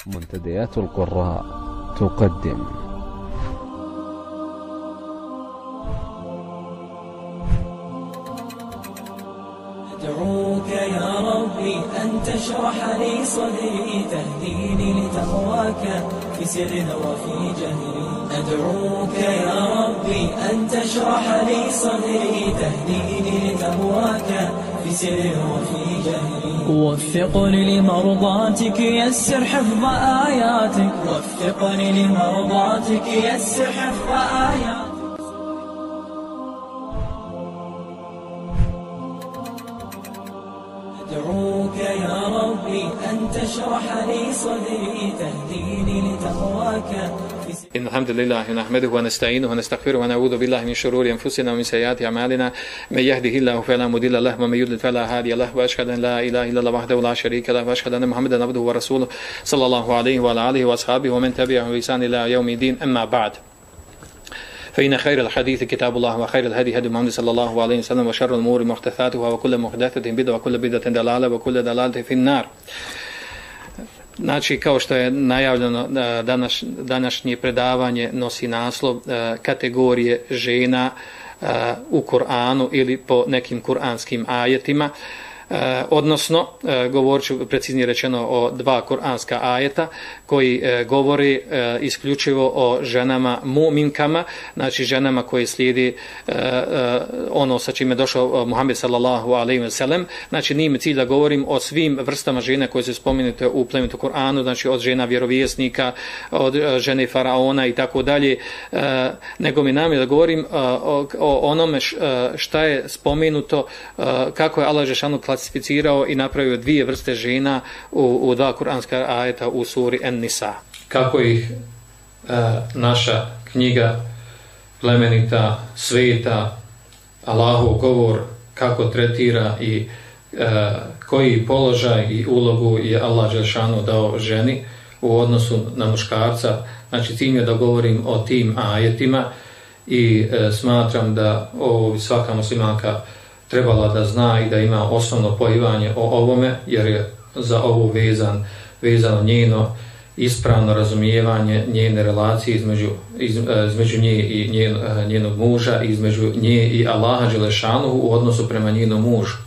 منتديات القراء تقدم أدعوك يا ربي أن تشرح لي صدري تهديني لتقواك في سر وفي جهري. أدعوك يا ربي أن تشرح لي صدري تهديني لتقواك في سر وفي جهري. وفقني لمرضاتك يسر حفظ آياتك. وفقني لمرضاتك يسر حفظ آياتك. أدعوك يا ربي أن تشرح لي صدري تهديني لتقواك. إن الحمد لله نحمده ونستعينه ونستغفره ونعوذ بالله من شرور أنفسنا ومن سيئات أعمالنا من يهده الله فلا مضل له ومن يضلل فلا هادي له وأشهد أن لا إله إلا الله وحده لا شريك له وأشهد أن محمدا عبده ورسوله صلى الله عليه وعلى آله وأصحابه ومن تبعهم بإحسان إلى يوم الدين. أما بعد، فإن خير الحديث كتاب الله وخير الهدي هدي محمد صلى الله عليه وسلم وشر الأمور محدثاتها وكل محدثة بدعة وكل بدعة ضلالة وكل ضلالة في النار. Znači, kao što je najavljeno, današnje predavanje nosi naslov kategorije žena u Kur'anu ili po nekim kuranskim ajetima. Odnosno, govorit ću preciznije rečeno o dva kuranska ajeta koji govori isključivo o ženama muminkama, znači ženama koje slijedi ono sa čime je došao Muhammed sallallahu alejhi ve sellem. Znači, nije mi cilj da govorim o svim vrstama žena koje se spomenute u plemenitom Kur'anu, znači od žena vjerovjesnika, od žene faraona i tako dalje, nego mi namjer da govorim o onome šta je spomenuto, kako je Allah dželešanu klasificirao i napravio dvije vrste žena u dva kuranska ajeta u suri En-Nisa. Kako ih naša knjiga plemenita, sveta, Allahov govor, kako tretira i koji položaj i ulogu je Allah dželešanu dao ženi u odnosu na muškarca. Znači, cilj je da govorim o tim ajetima i smatram da svaka muslimanka trebala da zna i da ima osnovno pojivanje o ovome, jer je za ovo vezano njeno ispravno razumijevanje njene relacije između nje i njenog muža, između nje i Allaha dželešanuhu u odnosu prema njenom mužu.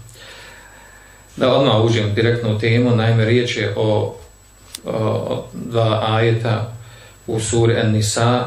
Da odmah uđem direktno u temu, naime riječ je o dva ajeta u suri En-Nisa,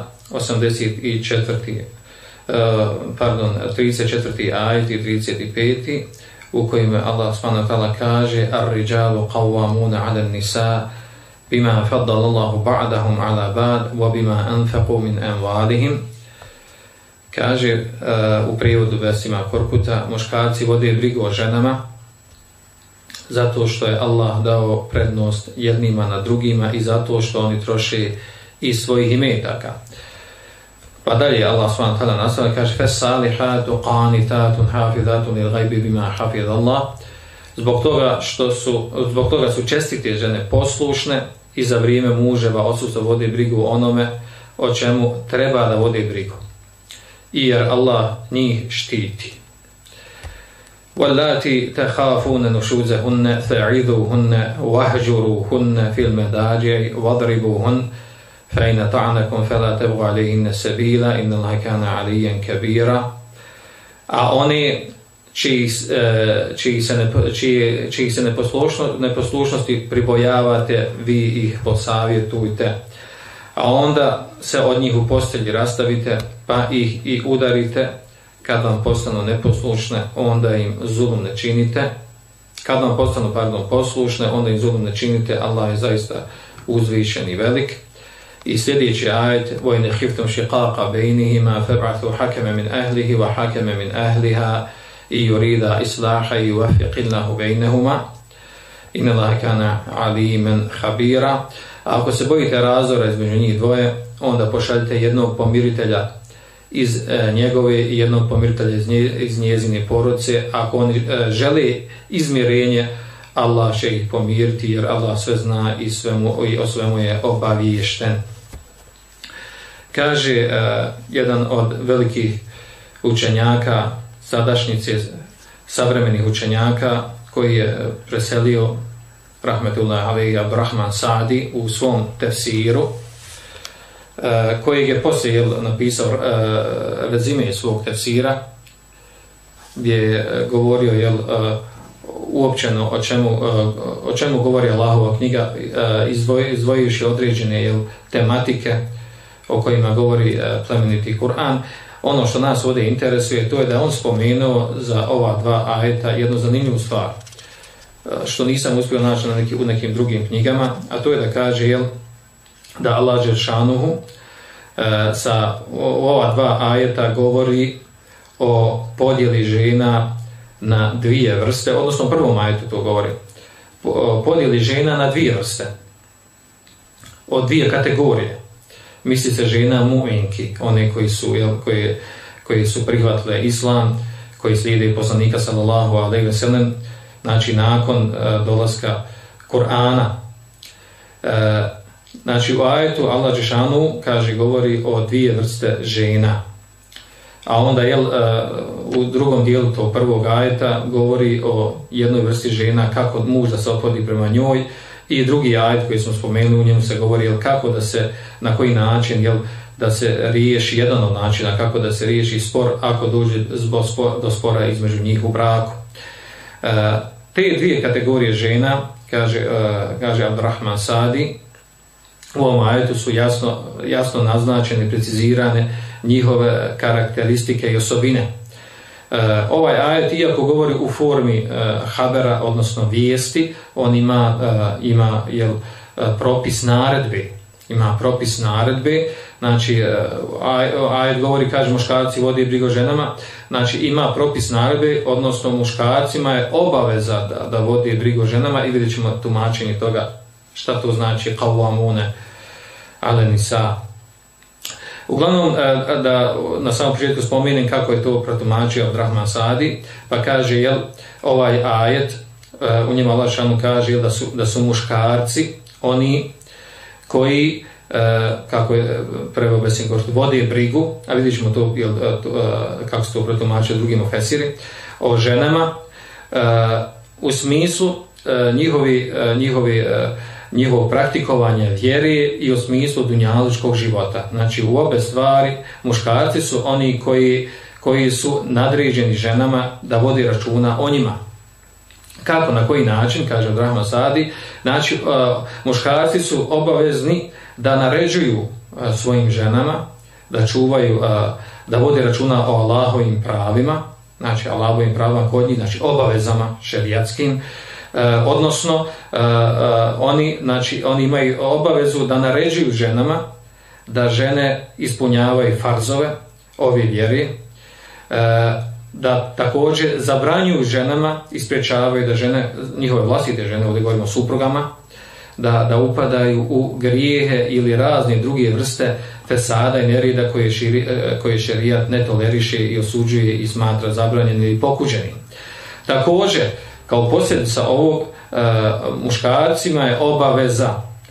34. ajet i 35. u kojima Allah subhanahu wa ta'ala kaže: Ar-rijalu qawwamuna 'ala an-nisa bima faddala Allahu ba'dahum 'ala ba'd wa bima anfaqu min amwalihim. Kaže u prijevodu Vesima Korkuta: muškarci vode brigu o ženama zato što je Allah dao prednost jednima na drugima i zato što oni troše iz svojih imetaka. Pa dalje Allah subhanahu wa ta'ala nastavlja, kaže: Fes-salihatu qanitatun hafizatun lil ghaibi bima hafiz Allah. Zbog toga su čestite žene poslušne i za vrijeme muževa odsustva vode brigu o onome o čemu treba da vode brigu, i jer Allah njih štiti. Wallati takhafuna nushuzahunna fa'idhuhunna wahjuruhunna fil madaji wadribuhunna فَإِنَ طَعْنَكُمْ فَلَا تَبْغُوا عَلَيْهِنَّ سَبِيلًا إِنَّ اللَّهَ كَانَ عَلِيًّا كَبِيرًا. A oni čiji se neposlušnosti pribojavate, vi ih posavjetujte, a onda se od njih u postelji rastavite pa ih i udarite. Kad vam postanu neposlušne, onda im zulum ne činite. Kad vam postanu poslušne, onda im zulum ne činite. Allah je zaista uzvišen i velik. I sljedeći ajet: وَإِنْ خِفْتُمْ شِقَاقَ بَيْنِهِمَا فَابْعَثُوا حَكَمًا مِنْ أَهْلِهِ وَحَكَمًا مِنْ أَهْلِهَا إِنْ يُرِيدَا إِصْلَاحًا يُوَفِّقِ اللَّهُ بَيْنَهُمَا إِنَّ اللَّهَ كَانَ عَلِيمًا خَبِيرًا. Ako se bojite razdora između njih dvoje, onda pošaljite jednog pomiritelja iz njegove i jednog pomiritelja iz njezine porodice. Ako oni žele izmirenje, Allah će ih pomiriti, jer Allah sve zna i o svemu je obaviješten. Kaže jedan od velikih učenjaka sadašnjice, savremenih učenjaka, koji je preselio rahmetullahi alejhi Abdurrahman Sadi u svom tefsiru, kojeg je poslije napisao rezime svog tefsira, gdje je govorio uopćeno o čemu govori Allahova knjiga, izdvojivši određene tematike o kojima govori plemeniti Kur'an. Ono što nas ovdje interesuje, to je da on spomenuo za ova dva ajeta jednu zanimljivu stvar, što nisam uspio naći u nekim drugim knjigama, a to je da kaže da Allah dželšanuhu sa ova dva ajeta govori o podjeli žena na dvije vrste, odnosno u prvom ajetu to govori, podjeli žena na dvije vrste, od dvije kategorije. Misli se žena mu'minki, one koji su prihvatile islam, koji slijede poslanika sallallahu alejhi ve sellem, znači nakon dolaska Kur'ana. Znači u ajetu Allah dželešanu kaže, govori o dvije vrste žena. A onda u drugom dijelu tog prvog ajeta govori o jednoj vrsti žena, kako muž da se ophodi prema njoj, i drugi ajet koji smo spomenuli, u njemu se govori kako da se, na koji način da se riješi, jedan od načina kako da se riješi spor ako dođe do spora između njih u braku. Te dvije kategorije žena, kaže Abdurrahman Sadi, u ovom ajetu su jasno naznačene, precizirane njihove karakteristike i osobine. Ovaj ajet, iako govori u formi habera, odnosno vijesti, on ima propis naredbe. Ima propis naredbe, znači ajet govori, kaže, muškarci vode brigu o ženama, znači ima propis naredbe, odnosno muškarcima je obaveza da vode brigu o ženama, i vidjet ćemo tumačenje toga šta to znači qawwamune ale nisa. Uglavnom, da na samom početku spomenem kako je to protumačio Abdurrahman Sadi, pa kaže, ovaj ajet, u njemu Allah šanu kaže da su muškarci oni koji, kako je preveo Besin Košt, vode brigu, a vidjet ćemo to, kako se to protumačio drugim mufesiri, o ženama, u smislu njihovo praktikovanje vjere i u smislu dunjalučkog života. Znači u obe stvari muškarci su oni koji su nadređeni ženama da vodi računa o njima. Kako, na koji način, kaže Abdurrahman Sadi, znači muškarci su obavezni da naređuju svojim ženama, da čuvaju, da vode računa o Allahovim pravima, znači Allahovim pravima kod njih, znači obavezama šerijatskim, odnosno oni imaju obavezu da naređuju ženama da žene ispunjavaju farzove ove vjere, da također zabranjuju ženama i sprječavaju da žene, njihove vlastite žene, ovdje govorimo o suprugama, da upadaju u grijehe ili razne druge vrste fesada i nerida koje šerijat ne toleriše i osuđuje i smatra zabranjenim ili pokuđenim. Također, kao posljedica ovog, muškarcima je obaveza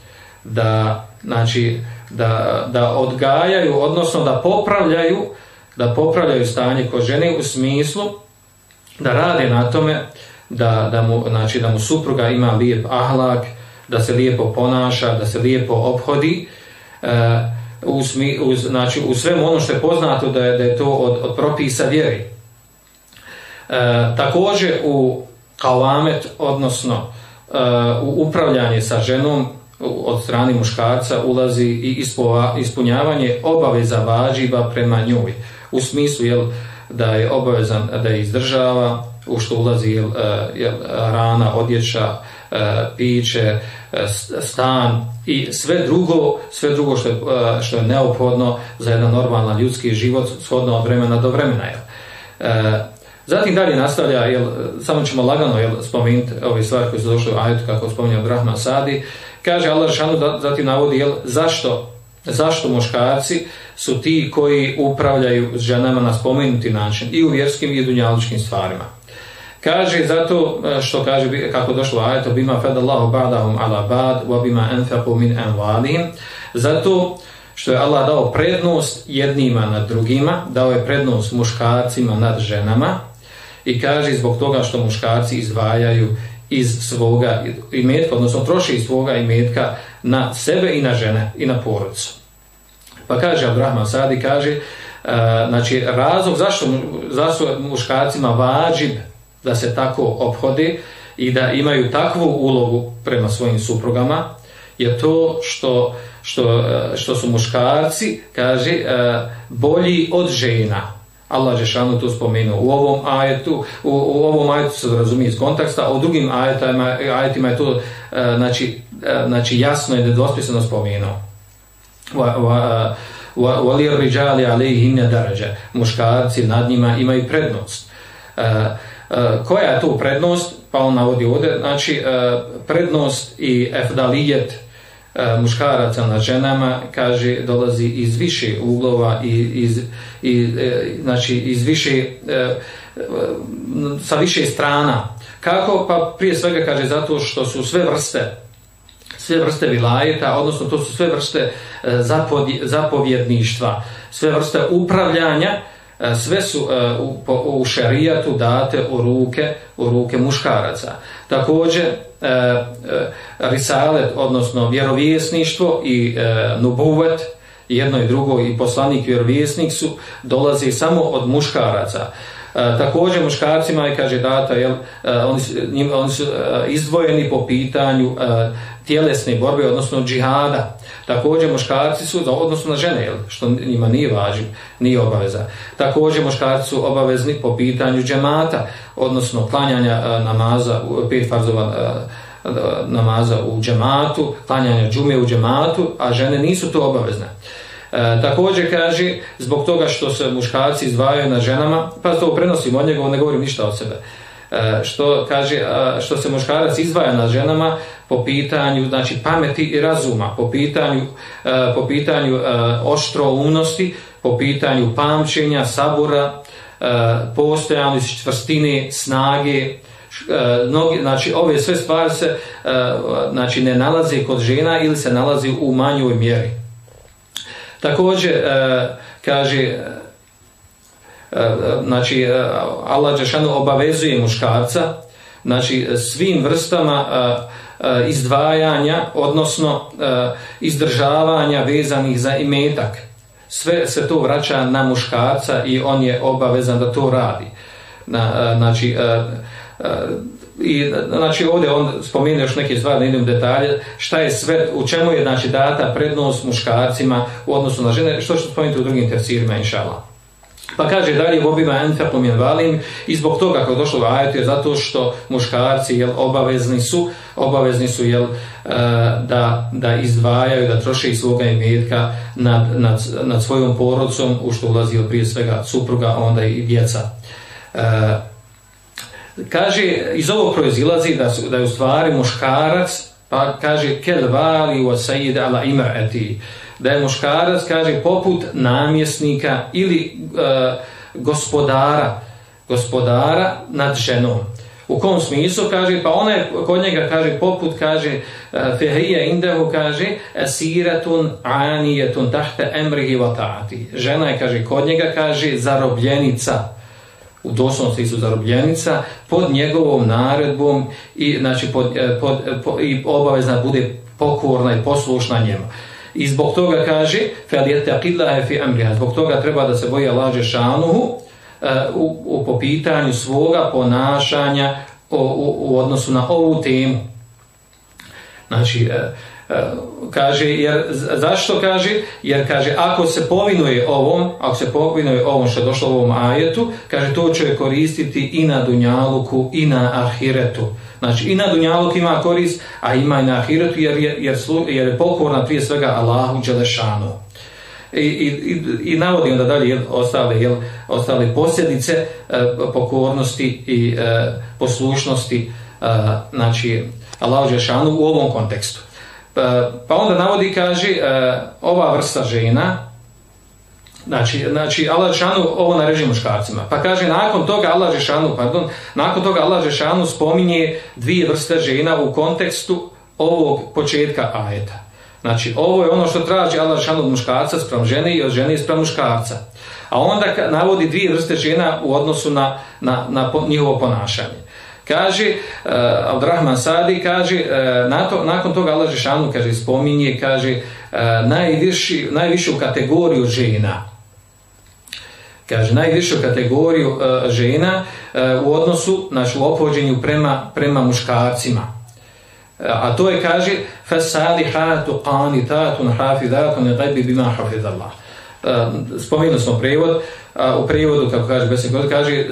da odgajaju, odnosno da popravljaju stanje kod žene, u smislu da rade na tome da mu supruga ima lijep ahlak, da se lijepo ponaša, da se lijepo ophodi, u svemu ono što je poznato da je to od propisa vjeri. Također u qavamet, odnosno u upravljanje sa ženom od strane muškarca ulazi i ispunjavanje obaveza vađiba prema njoj, u smislu da je obavezan da je izdržava, u što ulazi hrana, odjeća, piće, stan i sve drugo što je neophodno za jedan normalan ljudski život shodno od vremena do vremena. Zatim dalje nastavlja, samo ćemo lagano spomenuti ove stvari koje su došle u ajetu, kako spominje Abdurrahman Sadi. Kaže Allah šanu, zatim navodi zašto muškarci su ti koji upravljaju s ženama na spomenuti način i u vjerskim i dunjalučkim stvarima. Kaže zato što kaže, kako došlo u ajetu, bima fadallahu ba'dahum ala ba'd wa bima anfaqu min amwalihim, zato što je Allah dao prednost jednima nad drugima, dao je prednost muškarcima nad ženama, i kaže zbog toga što muškarci izdvajaju iz svoga imetka, odnosno troši iz svoga imetka na sebe i na žene i na porodicu. Pa kaže Abdurrahman Sadi, kaže, znači razlog zašto muškarcima vađib da se tako ophode i da imaju takvu ulogu prema svojim suprugama je to što su muškarci, kaže, bolji od žena. Allah dželešanu to spomenuo u ovom ajetu. U ovom ajetu se razumije iz konteksta, a u drugim ajetima je to znači jasno i nedvosmisleno spomenuo. وَلِرِّجَالِ عَلَيْهِنَّ دَرَجَةٌ, muškarci nad njima imaju prednost. Koja je to prednost? Pa on navodi ovdje, znači prednost i efdalijet muškaraca nad ženama, kaže, dolazi iz više uglova znači iz više sa više strana. Kako? Pa prije svega, kaže, zato što su sve vrste vilajeta, odnosno to su sve vrste zapovjedništva, sve vrste upravljanja, sve su u šerijatu date u ruke muškaraca. Također risalet, odnosno vjerovjesništvo i nubuvet, jedno i drugo, i poslanik i vjerovjesnik dolazi samo od muškaraca. Također muškarcima je, kaže, data, oni su izdvojeni po pitanju tjelesne borbe, odnosno džihada. Također muškarci su, odnosno na žene, što njima nije važno, nije obaveza. Također muškarci su obavezni po pitanju džemata, odnosno klanjanja namaza, 5 farzova namaza u džematu, klanjanja džume u džematu, a žene nisu to obavezne. Također, kaže, zbog toga što se muškarci izdvajaju na ženama, pa to prenosim od njega, ne govorim ništa od sebe, što se muškarac izdvaja na ženama po pitanju, znači, pameti i razuma, po pitanju oštroumnosti, po pitanju pamćenja, sabura, postojanosti, čvrstine, snage. Znači, ove sve stvari se znači, ne nalaze kod žena ili se nalazi u manjoj mjeri. Također, kaže, znači, Allah dželešanu obavezuje muškarca, znači, svim vrstama izdvajanja, odnosno izdržavanja vezanih za imetak. Sve se to vraća na muškarca i on je obavezan da to radi. Znači ovdje on spomenuo još neke stvari, ne idem u detalje, šta je sve, u čemu je, znači, data prednost muškarcima u odnosu na žene, što ću spomenuti u drugim tefsirima, inšallah. Pa kaže dalje, obima enfaqu min valim, i zbog toga kako je došlo u ajetu je zato što muškarci obavezni su da izdvajaju, da troše iz svoga imetka nad svojom porodicom, u što ulazi prije svega supruga, onda i djeca. Kaže, iz ovog proizilazi da je u stvari muškarac, pa kaže, kel vali wa sayyid ala imra'ati, da je muškarac, kaže, poput namjesnika ili gospodara nad ženom. U kom smislu, kaže, pa ona je kod njega, kaže, poput, kaže, fehije indehu, kaže, asiratun anijetun tahta emrihi wa ta'ati. Žena je, kaže, kod njega, kaže, zarobljenica, u doslovnom smislu zarobljenica, pod njegovom naredbom i, znači, i obavezna bude pokorna i poslušna njemu. I zbog toga, kaže, zbog toga treba da se boji Allah dželešanu po pitanju svoga ponašanja u odnosu na ovu temu. Znači, kaže, zašto kaže? Jer, kaže, ako se povinuje ovom što je došlo u ovom ajetu, kaže, to će koristiti i na dunjaluku i na ahiretu. Znači, i na dunjaluku ima korist, a ima i na ahiretu, jer je pokorna prije svega Allahu dželešanu. I navodi onda dalje ostale posljedice pokornosti i poslušnosti, znači, Allahu dželešanu u ovom kontekstu. Pa onda navodi, kaže, ova vrsta žena, znači Allah dželešanu ovo naređuje muškarcima. Pa kaže, nakon toga Allah dželešanu spominje dvije vrste žena u kontekstu ovog početka ajeta. Znači, ovo je ono što traži Allah dželešanu od muškarca spram žene i od žene spram muškarca. A onda navodi dvije vrste žena u odnosu na njihovo ponašanje. Kaže, Abdurrahman Sadi kaže, nakon toga Allah dželešanu kaže, spominje, kaže, najvišu kategoriju žena. Kaže, najvišu kategoriju žena u odnosu, znači u ophođenju prema muškarcima. A to je, kaže, fasalihatu qanitatun hafizatun ghaibi bima hafizallah. Spomenuli smo prijevod, u prijevodu, kako kaže Besnik, kaže,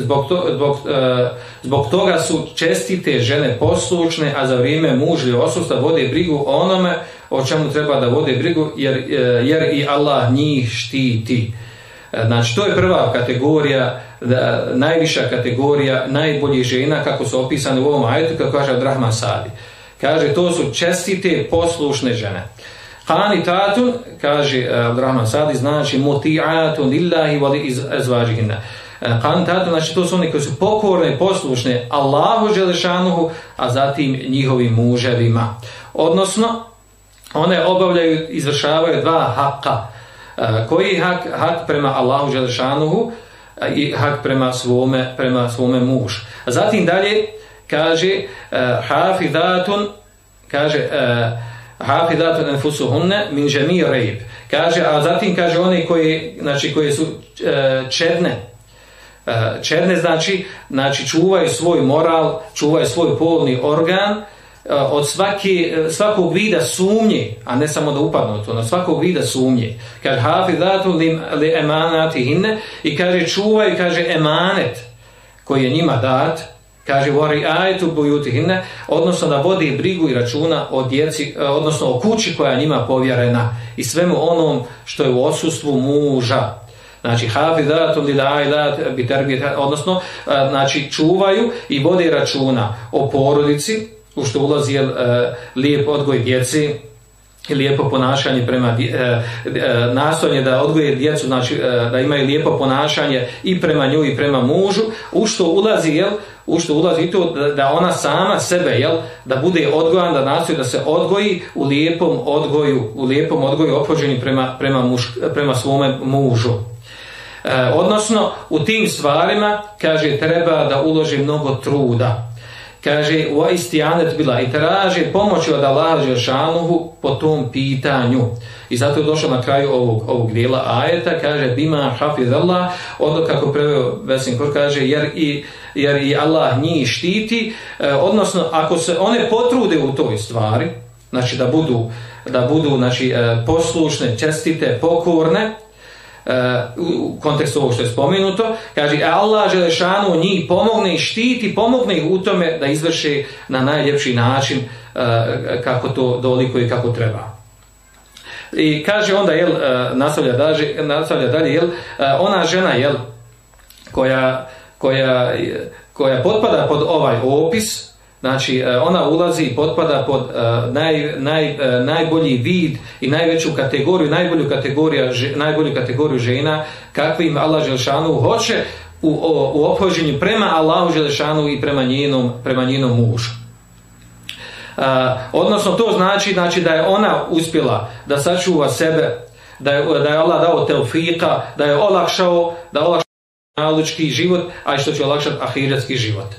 zbog toga su čestite žene poslušne, a za vrijeme mužjeg odsustva vode brigu o onome o čemu treba da vode brigu, jer i Allah njih štiti. Znači, to je prva kategorija, najviša kategorija najboljih žena, kako su opisane u ovom ajetu, kako kaže Abdurrahman Sadi. Kaže, to su čestite poslušne žene. Qanitatun, kaže Abdurrahman Sadi, znači muti'atun lillahi wa li azwajihinna. Qanitatun, znači to su oni koji su pokorne, poslušne Allahu dželešanuhu, a zatim njihovim muževima. Odnosno, one obavljaju, izvršavaju dva haka. Koji je hak prema Allahu dželešanuhu i hak prema svome mužu. Zatim dalje kaže hafidatun, kaže hafidatun anfusuhunna min jami' rayb. Kaže, a zatim kaže one koje su čedne. Čedne znači čuvaju svoj moral, čuvaju svoj polni organ od svakog vida sumnje, a ne samo da upadnu u to, od svakog vida sumnje. Kaže hafizatu li emanatihinne, i kaže čuvaju, kaže emanet koji je njima dat, kaže wari'aytu buyutihinne, odnosno da vodi brigu i računa o djeci, odnosno o kući koja je njima povjerena i svemu onom što je u odsustvu muža. Znači hafizatu lil ailat bi tarbiyat, odnosno znači čuvaju i vode računa o porodici, u što ulazi lijep odgoj djeci i lijepo ponašanje prema nastojanje da odgoje djecu, znači da imaju lijepo ponašanje i prema njoj i prema mužu, u što ulazi i to da ona sama sebe, da bude odgojan, da nastoji da se odgoji u lijepom odgoju ophođenju prema svome mužu. Odnosno u tim stvarima, kaže, treba da uloži mnogo truda. Kaže, wa isti'anet bila, i traži pomoći od Allaha dželešanuhu po tom pitanju. I zato je došao na kraju ovog dijela ajeta, kaže, bima hafizallah, ono kako preveo Vesin Kur, kaže, jer i Allah njih štiti, odnosno ako se one potrude u toj stvari, znači da budu znači, poslušne, čestite, pokorne, u kontekstu ovog što je spomenuto, kaže, Allah dželešanu njih pomogne i štiti, pomogne ih u tome da izvrše na najljepši način kako to doliko i kako treba. I kaže onda, nastavlja dalje, ona žena, koja potpada pod ovaj opis, znači ona ulazi i potpada pod najbolji vid i najveću kategoriju, najbolju kategoriju žena kakvim Allah dželešanu hoće u ophođenju prema Allahu dželešanu i prema njenom mužu. Odnosno to znači da je ona uspjela da sačuva sebe, da je Allah dao teufika, da je olakšao dunjalučki život, a i što će olakšati ahiretski život.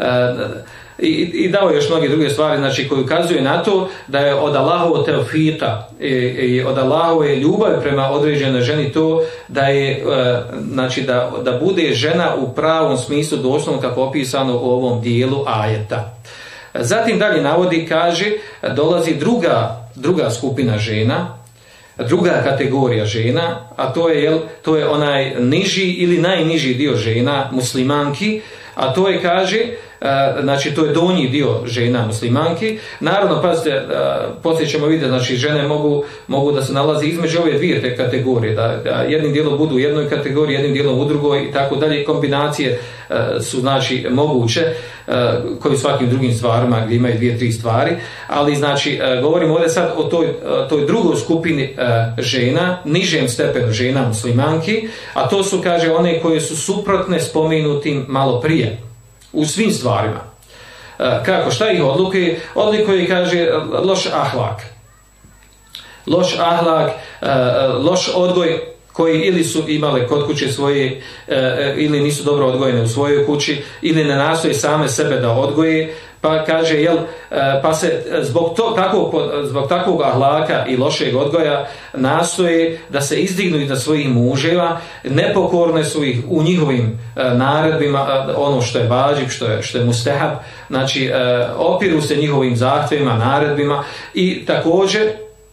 I dao još mnoge druge stvari, znači, koji ukazuju na to da je od Allahovog teufika i od Allahove ljubavi prema određenoj ženi to da je, znači, da bude žena u pravom smislu doslovno kako opisano u ovom dijelu ajeta. Zatim dalje navodi, kaže, dolazi druga skupina žena, druga kategorija žena, a to je onaj niži ili najniži dio žena, muslimanki, a to je, kaže, znači to je donji dio žena muslimanki. Naravno, pazite, poslije ćemo vidjeti, znači žene mogu da se nalazi između ove dvije te kategorije, da jednim dijelom budu u jednoj kategoriji, jednim dijelom u drugoj i tako dalje. Kombinacije su znači moguće, koji u svakim drugim stvarima gdje imaju 2-3 stvari, ali znači govorimo ovdje sad o toj drugoj skupini žena, nižem stepenu žena muslimanki, a to su, kaže, one koje su suprotne spomenutim malo prije u svim stvarima. Kako, šta ih odlikuje, kaže, loš ahlak, loš odgoj koji ili su imale kod kuće svoje, ili nisu dobro odgojene u svojoj kući, ili ne nastoje same sebe da odgoje, pa kaže, pa se zbog takvog ahlaka i lošeg odgoja nastoje da se izdignu iznad svojih muževa, nepokorne su ih u njihovim naredbima, ono što je vađib, što je mustehab, znači opiru se njihovim zahtjevima, naredbima i također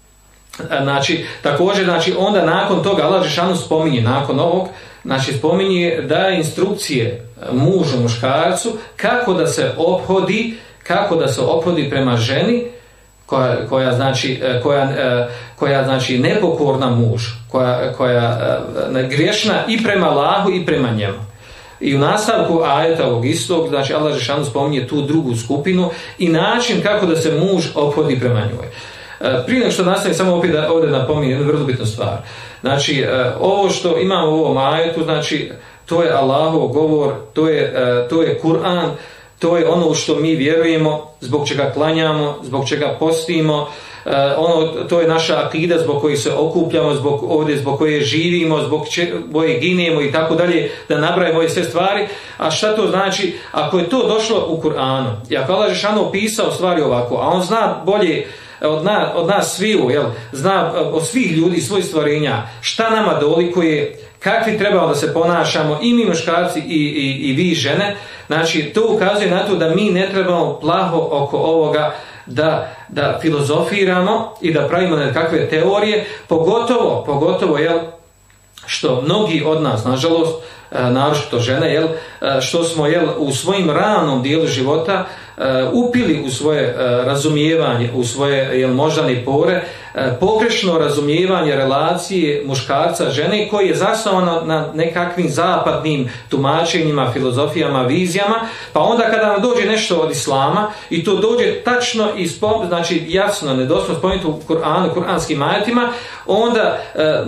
onda nakon toga Allah dželešanu spominje, nakon ovog, znači spominje da instrukcije mužu, muškarcu kako da se ophodi prema ženi koja znači nepokorna muž, koja griješna i prema Allahu i prema njemu. I u nastavku ajeta ovog istog, znači Allah dželešanu spominje tu drugu skupinu i način kako da se muž ophodi prema njoj. Prije nego što nastavim, samo opet ovdje napominjem jednu vrlo bitnu stvar. Znači, ovo što imamo u ovom ajetu, znači, to je Allahov govor, to je Kur'an, to je ono u što mi vjerujemo, zbog čega klanjamo, zbog čega postimo, to je naša akida zbog koje se okupljamo, zbog koje živimo, zbog koje ginemo i tako dalje, da nabrajemo ove sve stvari. A šta to znači? Ako je to došlo u Kur'anu, i ako Allah dželešanu opisao stvari ovako, a on zna bolje od nas sviju, zna od svih ljudi, svojih stvorenja, šta nama dolikuje, kakvi trebamo da se ponašamo, i mi muškarci i vi žene, znači to ukazuje na to da mi ne trebamo plaho oko ovoga da filozofiramo i da pravimo nekakve teorije, pogotovo što mnogi od nas, nažalost, naročito žene, što smo u svojim ranom dijelu života upili u svoje razumijevanje, u svoje moždane pore, pogrešno razumijevanje relacije muškarca žene koji je zasnovano na nekakvim zapadnim tumačenjima, filozofijama, vizijama, pa onda kada nam dođe nešto od islama i to dođe tačno i znači jasno, nedoslovno spomenuto u Kur'anu, kuranskim ajetima, onda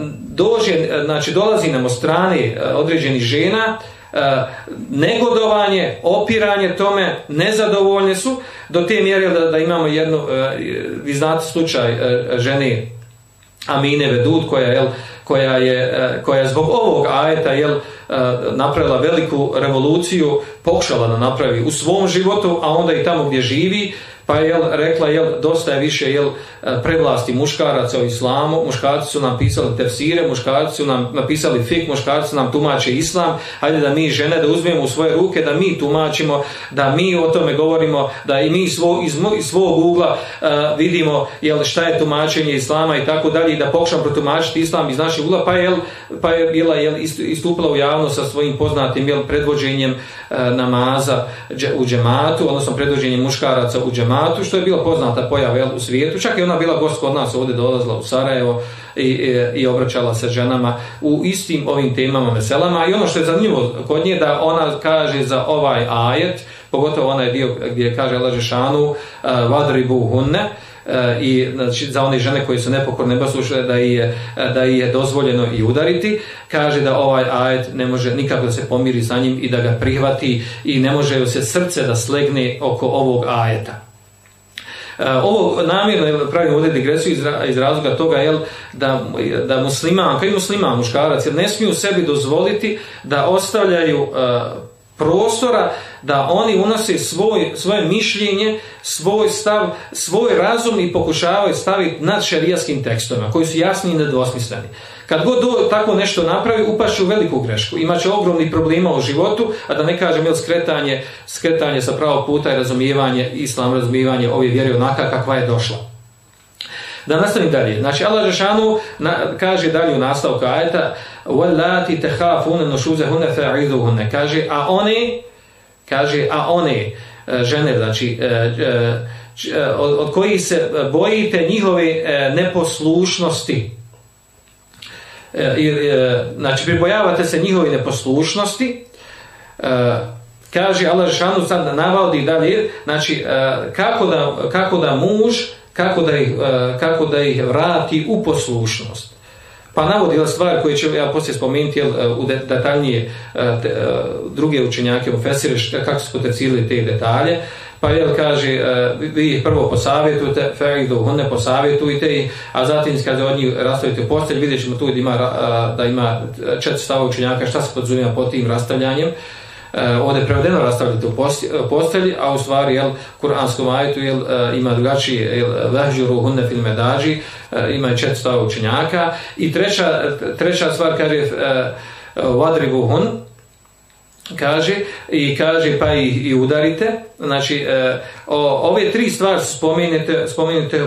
dolazi nam od strane određenih žena negodovanje, opiranje tome, nezadovoljne su do te mjere da imamo vi znate slučaj žene Amine Vedud koja je zbog ovog ajeta napravila veliku revoluciju, pokušala da napravi u svom životu, a onda i tamo gdje živi, pa je rekla dosta je više prevlasti muškaraca u islamu, muškarci su nam pisali tefsire, muškarci su nam napisali fik, muškarci su nam tumače islam, hajde da mi žene da uzmemo u svoje ruke, da mi tumačimo, da mi o tome govorimo, da i mi iz svog ugla vidimo šta je tumačenje islama i tako dalje, i da pokušamo protumačiti islam iz našeg ugla, pa je bila istupila u javnost sa svojim poznatim predvođenjem namaza u džematu, odnosno predvođenjem muškaraca u džematu, što je bila poznata pojava u svijetu. Čak i ona bila gost kod nas, ovdje dolazila u Sarajevo i obraćala se ženama u istim ovim temama, meselama. I ono što je zanimljivo kod nje, da ona kaže za ovaj ajet, pogotovo onaj dio gdje kaže Allah dželešanu vadribuhunne, i znači, za one žene koje su nepokorne, neposlušne, da je dozvoljeno i udariti, kaže da ovaj ajet ne može nikako da se pomiri sa njim i da ga prihvati i ne može se srce da slegne oko ovog ajeta. Ovo namjerno pravimo ovdje digresiju iz razloga toga da musliman, kao i musliman muškarac, ne smiju sebi dozvoliti da ostavljaju prostora da oni unose svoje mišljenje, svoj stav, svoj razum i pokušavaju staviti nad šerijaskim tekstovima koji su jasni i nedvosmisleni. Kad god tako nešto napravi, upašće u veliku grešku. Imaće ogromnih problema u životu, a da ne kažem skretanje sa pravog puta i razumijevanje ove vjere onaka kakva je došla. Da nastavim dalje. Znači Allah dželešanu kaže dalje u nastavku ajeta: "Wallati takhafuna nushuzahunna fa'izuhunna", kaže a one žene, znači od kojih se bojite njihove neposlušnosti, znači pribojavate se njihove neposlušnosti, kaže Allah dželešanu sad navodi dalje, znači kako da muž kako da ih vrati u poslušnost. Pa navodi stvari koje ću ja poslije spomenuti u detaljnije druge učenjake u Fesire kako su potencijili te detalje. Pa jel kaže, vi ih prvo posavjetujte, fe'iduhunne posavjetujte, a zatim kada od njih rastavite u postelj, vidjet ćemo tu da ima 4 stavova učenjaka, šta se podzumija pod tim rastavljanjem. Ovdje je prevedeno rastavljati u postelji, a u stvari jel, kuranskom ajetu ima drugačije vehđuruhunne fil medađi, ima 4 stavova učenjaka. I treća stvar kaže vadribuhun, kaže pa i udarite. Znači ove 3 stvari spomenute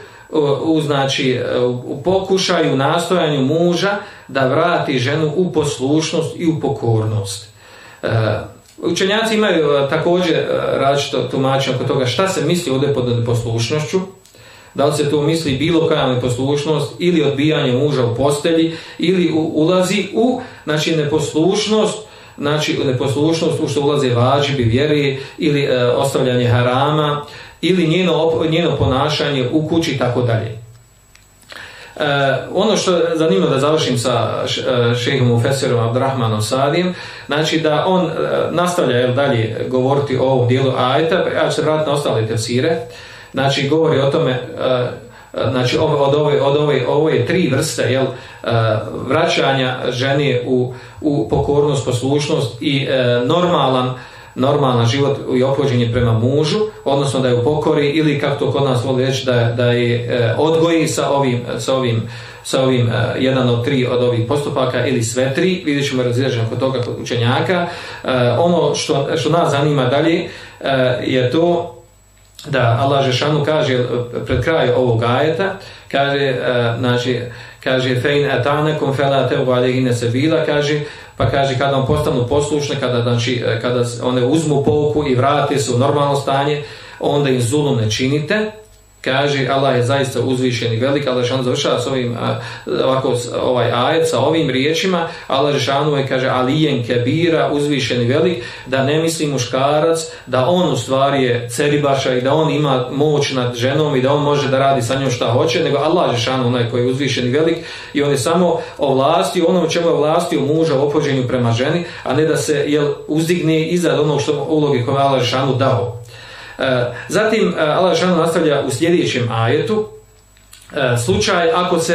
u pokušaju, nastojanju muža da vrati ženu u poslušnost i u pokornost. Učenjaci imaju također različito tumačenje oko toga šta se misli ovdje pod neposlušnošću. Da li se to misli bilo koja neposlušnost ili odbijanje muža u postelji ili ulazi u neposlušnost, u što ulaze vađibi vjeri ili ostavljanje harama ili njeno ponašanje u kući i tako dalje. Ono što je zanimljivo da završim sa šejhom Mufesirom Abdurrahmanom Sadijem, znači da on nastavlja dalje govoriti o ovom dijelu ajeta, ja ću se vratiti na ostale tefsire, znači govori o tome, znači od ove 3 vrste vraćanja žene u pokornost, poslušnost i normalan život i ophođenje prema mužu, odnosno da je u pokori ili kako to kod nas voli reći da je odgoji sa ovim jedan od 3 od ovih postupaka ili sve 3, vidjet ćemo razilaženje kod toga kod učenjaka. Ono što nas zanima dalje je to da Allah Žešanu kaže pred kraju ovog ajeta, kaže fein atanekum fela tebu alejhine sebila, kaže kada vam postanu poslušne, kada one uzmu pouku i vrate se u normalno stanje, onda im zulum ne činite. Kaže, Allah je zaista uzvišen i velik. Allah Žešanu završava s ovim, ovaj ajet sa ovim riječima. Allah Žešanu je, kaže, alijen kebira, uzvišen i velik, da ne misli muškarac da on u stvari je ceribaša i da on ima moć nad ženom i da on može da radi sa njom šta hoće, nego Allah Žešanu, onaj koji je uzvišen i velik, i on je samo ovlastio ono čemu je ovlastio muža u ophođenju prema ženi, a ne da se uzdigne iznad onog uloge koje je Allah Žešanu dao. Zatim Allah Žešanu nastavlja u sljedećem ajetu slučaj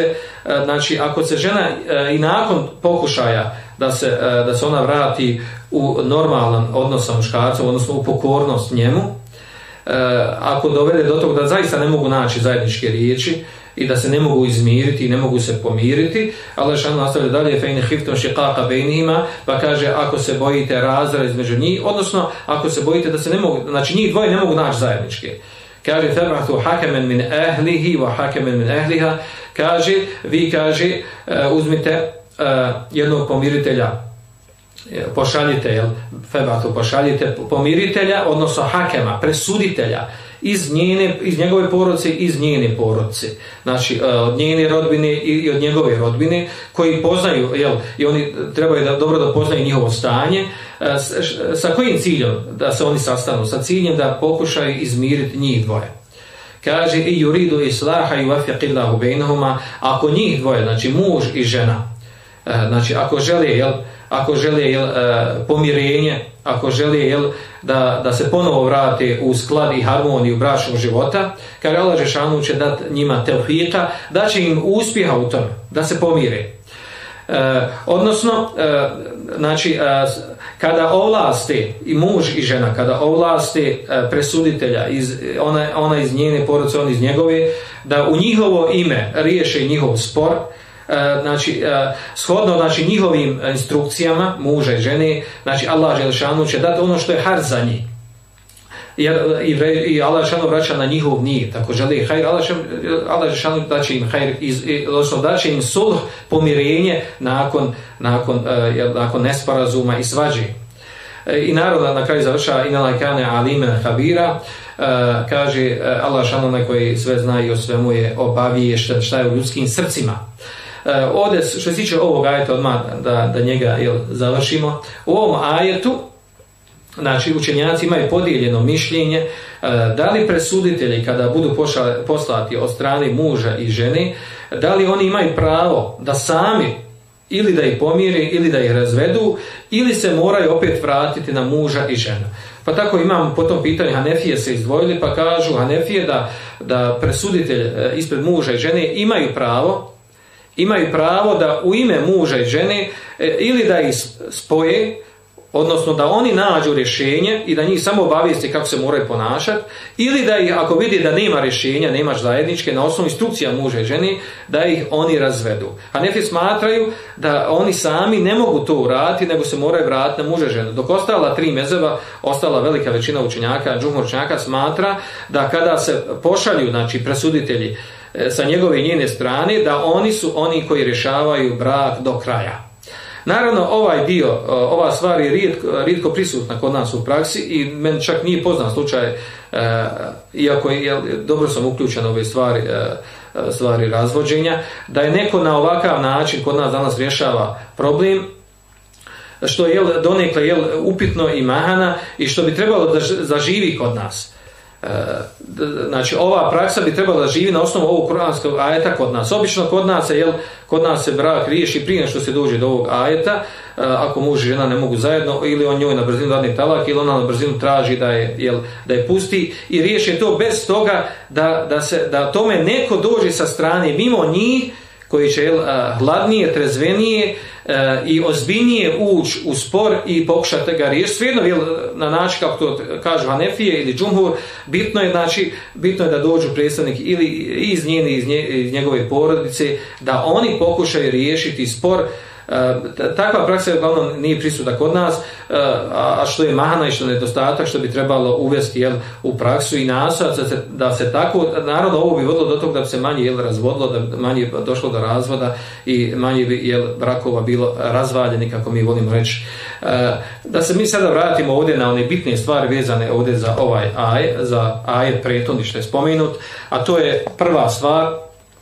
ako se žena i nakon pokušaja da se ona vrati u normalan odnos sa muškarcem, odnosno u pokornost njemu, ako dovede do toga da zaista ne mogu naći zajedničke riječi i da se ne mogu izmiriti i ne mogu se pomiriti, Allah Žešanu nastavlja dalje fe in khiftum shiqaqa bainihima, pa kaže ako se bojite razdora između njih, odnosno ako se bojite da se ne mogu, znači njih dvoje ne mogu naći zajedničke, kaže fab'athu hakaman min ahlihi wa hakaman min ahliha, kaže vi uzmite jednog pomiritelja, pošaljite pošaljite pomiritelja, odnosno hakema, presuditelja iz njegove porodice i iz njene porodice, znači od njene rodbine i od njegove rodbine, koji poznaju, i oni trebaju dobro da poznaju njihovo stanje. Sa kojim ciljem da se oni sastanu? Sa ciljem da pokušaju izmiriti njih dvoje. Kaže i yuridu islaha yuwaffiqillahu bainahuma, ako njih dvoje, znači muž i žena, znači ako žele pomirenje, ako žele da se ponovo vrate u sklad i harmoniju bračnog života, kaže Allah Žešanu će dati njima tevfika, da će im uspjeha u tome, da se pomire. Odnosno, znači, kada ovlaste i muž i žena, kada ovlaste presuditelja, ona iz njene porodice, on iz njegove, da u njihovo ime riješe njihov spor, znači shodno njihovim instrukcijama muža i žene, znači Allah Žešanu će dati ono što je har za njih, i Allah Žešanu vraća na njihov nijet, ako žele hajr, Allah Žešanu daće im hajr, odnosno daće im sulh, pomirenje nakon nesporazuma i svađe. I narod na kraju završava inna kane alimen habira, kaže Allah Žešanu, onaj koji sve zna i o svemu je obaviješten šta je u ljudskim srcima. Ovdje što se tiče ovog ajeta, odmah da njega završimo, u ovom ajetu, znači učenjaci imaju podijeljeno mišljenje da li presuditelji kada budu poslati od strane muža i žene, da li oni imaju pravo da sami ili da ih pomire ili da ih razvedu, ili se moraju opet vratiti na muža i ženu. Pa tako imamo po tom pitanju Hanefije se izdvojili, pa kažu Hanefije da presuditelj ispred muža i žene imaju pravo da u ime muža i žene ili da ih spoje, odnosno da oni nađu rješenje i da njih samo obavijeste kako se moraju ponašati, ili da ih, ako vidi da nema rješenja, nemaš zajedničke, na osnovu instrukcija muža i žene, da ih oni razvedu. Hanefi smatraju da oni sami ne mogu to uraditi, nego se moraju vratiti na muža i ženu. Dok ostala 3 mezheba, ostala velika većina učenjaka, džumhur učenjaka smatra da kada se pošalju, znači presuditelji sa njegove i njene strane, da oni su oni koji rješavaju brak do kraja. Naravno, ovaj dio, ova stvar je rijetko prisutna kod nas u praksi i meni čak nije poznat slučaj, iako dobro sam uključen u ove stvari razvođenja, da je neko na ovakav način kod nas danas rješava problem, što je donekle upitno i mahana i što bi trebalo da zaživi kod nas. Znači ova praksa bi trebala da živi na osnovu ovog kuranskog ajeta kod nas. Obično kod nas se brak riješi prije što se dođe do ovog ajeta, ako muž i žena ne mogu zajedno, ili on njoj na brzinu dadne talak, ili ona na brzinu traži da je pusti, i riješi to bez toga da tome neko dođe sa strane mimo njih, koji će hladnije, trezvenije i ozbiljnije ući u spor i pokušati ga riješiti. Svejedno na način kako to kažu Hanefije ili džumhur, bitno je da dođu predstavniki ili iz njene, iz njegove porodice, da oni pokušaju riješiti spor. Takva praksa uglavnom nije prisutna kod nas, a što je mahana i što je nedostatak, što bi trebalo uvesti u praksu i nastojati da se tako, naravno ovo bi vodilo do toga da bi se manje razvodilo, da manje došlo do razvoda i manje bi brakova bilo razvaljeni, kako mi volimo reći. Da se mi sada vratimo ovdje na one bitne stvari vezane ovdje za ovaj ajet prethodni što je spomenut, a to je prva stvar.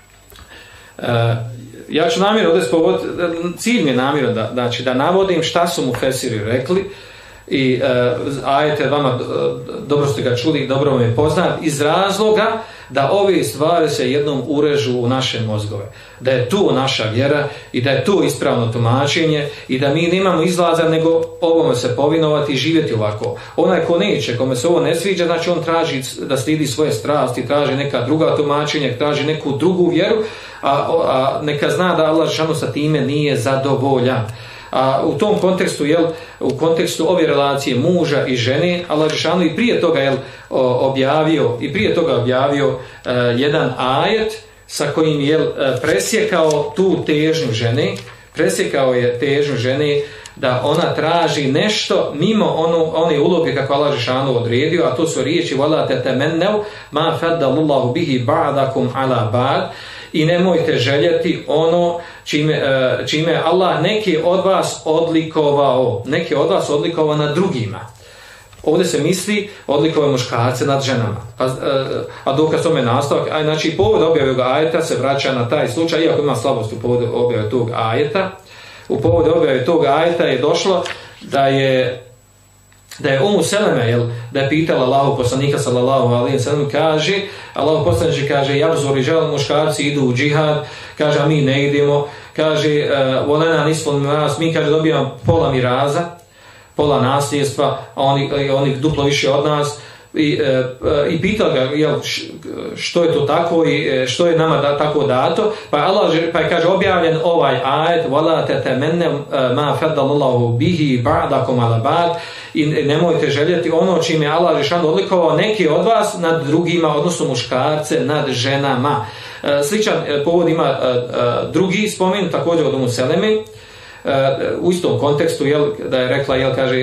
Ja ću namjerno ovdje spomenuti, cilj mi je namjerno da navodim šta su mu fesiri rekli i ajete vama, dobro ste ga čuli, dobro vam je poznat, iz razloga da ove stvari se jednom urežu u naše mozgove. Da je to naša vjera i da je to ispravno tumačenje i da mi nemamo izlaza nego ovome se povinovati i živjeti ovako. Onaj ko neće, kome se ovo ne sviđa, znači on traži da slijedi svoje strasti, traži neka druga tumačenja, traži neku drugu vjeru, a neka zna da Allah dželešanu sa time nije zadovoljan. A u tom kontekstu, u kontekstu ove relacije muža i žene, Allah dželešanu i prije toga objavio jedan ajet sa kojim je presjekao tu težnju žene, presjekao je težnju žene da ona traži nešto mimo one uloge kako Allah dželešanu odredio, a to su riječi wala tatamannu ma faddalullahu bihi ba'dakum ala ba'd, i nemojte željeti ono čime Allah neki od vas odlikovao nad drugima. Ovdje se misli odlikovao muškarce nad ženama. A dokaz tome nastavak, znači povod objave ovog ajeta se vraća na taj slučaj, iako ima slabost u povodu objave tog ajeta. U povodu objave tog ajeta je došlo da je Umu Seleme, da je pitala Allahu poslanika sallallahu alejhi ve sellem, kaže, Allahu poslanik kaže, jabzu rijal, muškarci idu u džihad, kaže, a mi ne idemo, kaže, volena nisful miras, mi kaže dobijamo pola miraza, pola nasljedstva, a oni duplo više od nas. I pitao ga što je to tako i što je nama tako dato, pa je kaže objavljen ovaj ajet wala tatamannu ma faddalullahu bihi ba'dakum ala ba'd, i nemojte željeti ono čime je Allah dželešanu odlikovao neki od vas nad drugima, odnosno muškarce nad ženama. Sličan povod ima drugi spomen također od Umu Seleme, u istom kontekstu, da je rekla,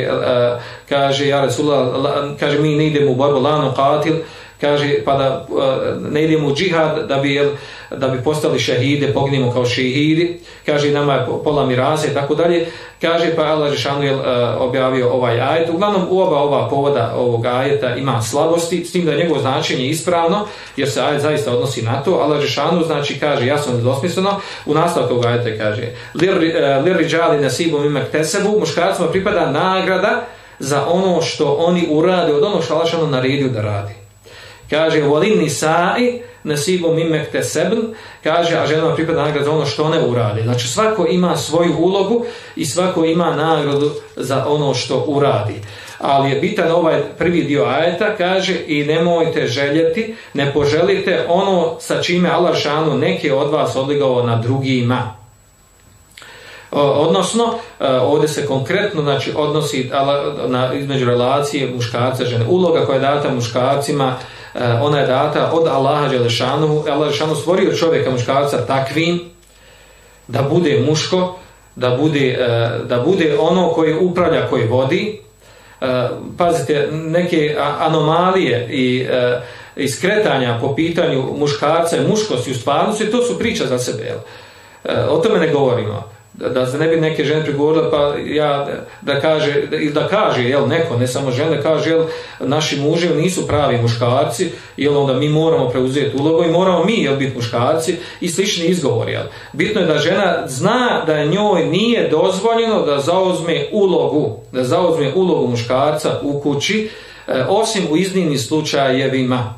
kaže ja Resulullah, kaže mi ne idemo u borbu la nuqatil, kaže pa da ne idemo u džihad da bi postali šehide, poginemo kao šehidi, kaže nama je pola miraze i tako dalje, kaže pa Allah dželešanu je objavio ovaj ajet. Uglavnom u ova povoda ovog ajeta ima slabosti, s tim da je njegovo značenje ispravno, jer se ajet zaista odnosi na to. Allah dželešanu znači kaže jasno nedvosmisleno, u nastavku ovog ajeta kaže lirriđali nasibum mimma iktasabu, muškarcima pripada nagrada za ono što oni urade od onog što Allah dželešanu naredio da radi. Kaže volin nisa'i nasibum mimma iktasabn, kaže a ženama pripada nagrada za ono što one urade. Znači svako ima svoju ulogu i svako ima nagradu za ono što uradi. ali je bitan ovaj prvi dio ajeta, kaže i nemojte željeti, ne poželite ono sa čime Allah dželešanu neke od vas odligao na drugima. Odnosno, ovdje se konkretno znači, odnosi između relacije muškarca i žene. Uloga koja je data muškarcima, ona je data od Allaha dželešanu. Allah dželešanu stvorio čovjeka muškarca takvim da bude muško, da bude ono koji upravlja, koji vodi. Pazite, neke anomalije i skretanja po pitanju muškarca i muškosti u stvarnosti, to su priča za sebe. O tome ne govorimo. Da se ne bi neke žene prigovorile, pa ja da kaže jel, neko, ne samo žene, kaže jel, naši muževi nisu pravi muškarci, jel, onda mi moramo preuzeti ulogu i moramo mi jel, biti muškarci i slični izgovori. Jel. Bitno je da žena zna da njoj nije dozvoljeno da zauzme ulogu muškarca u kući, osim u iznimnim slučajevima.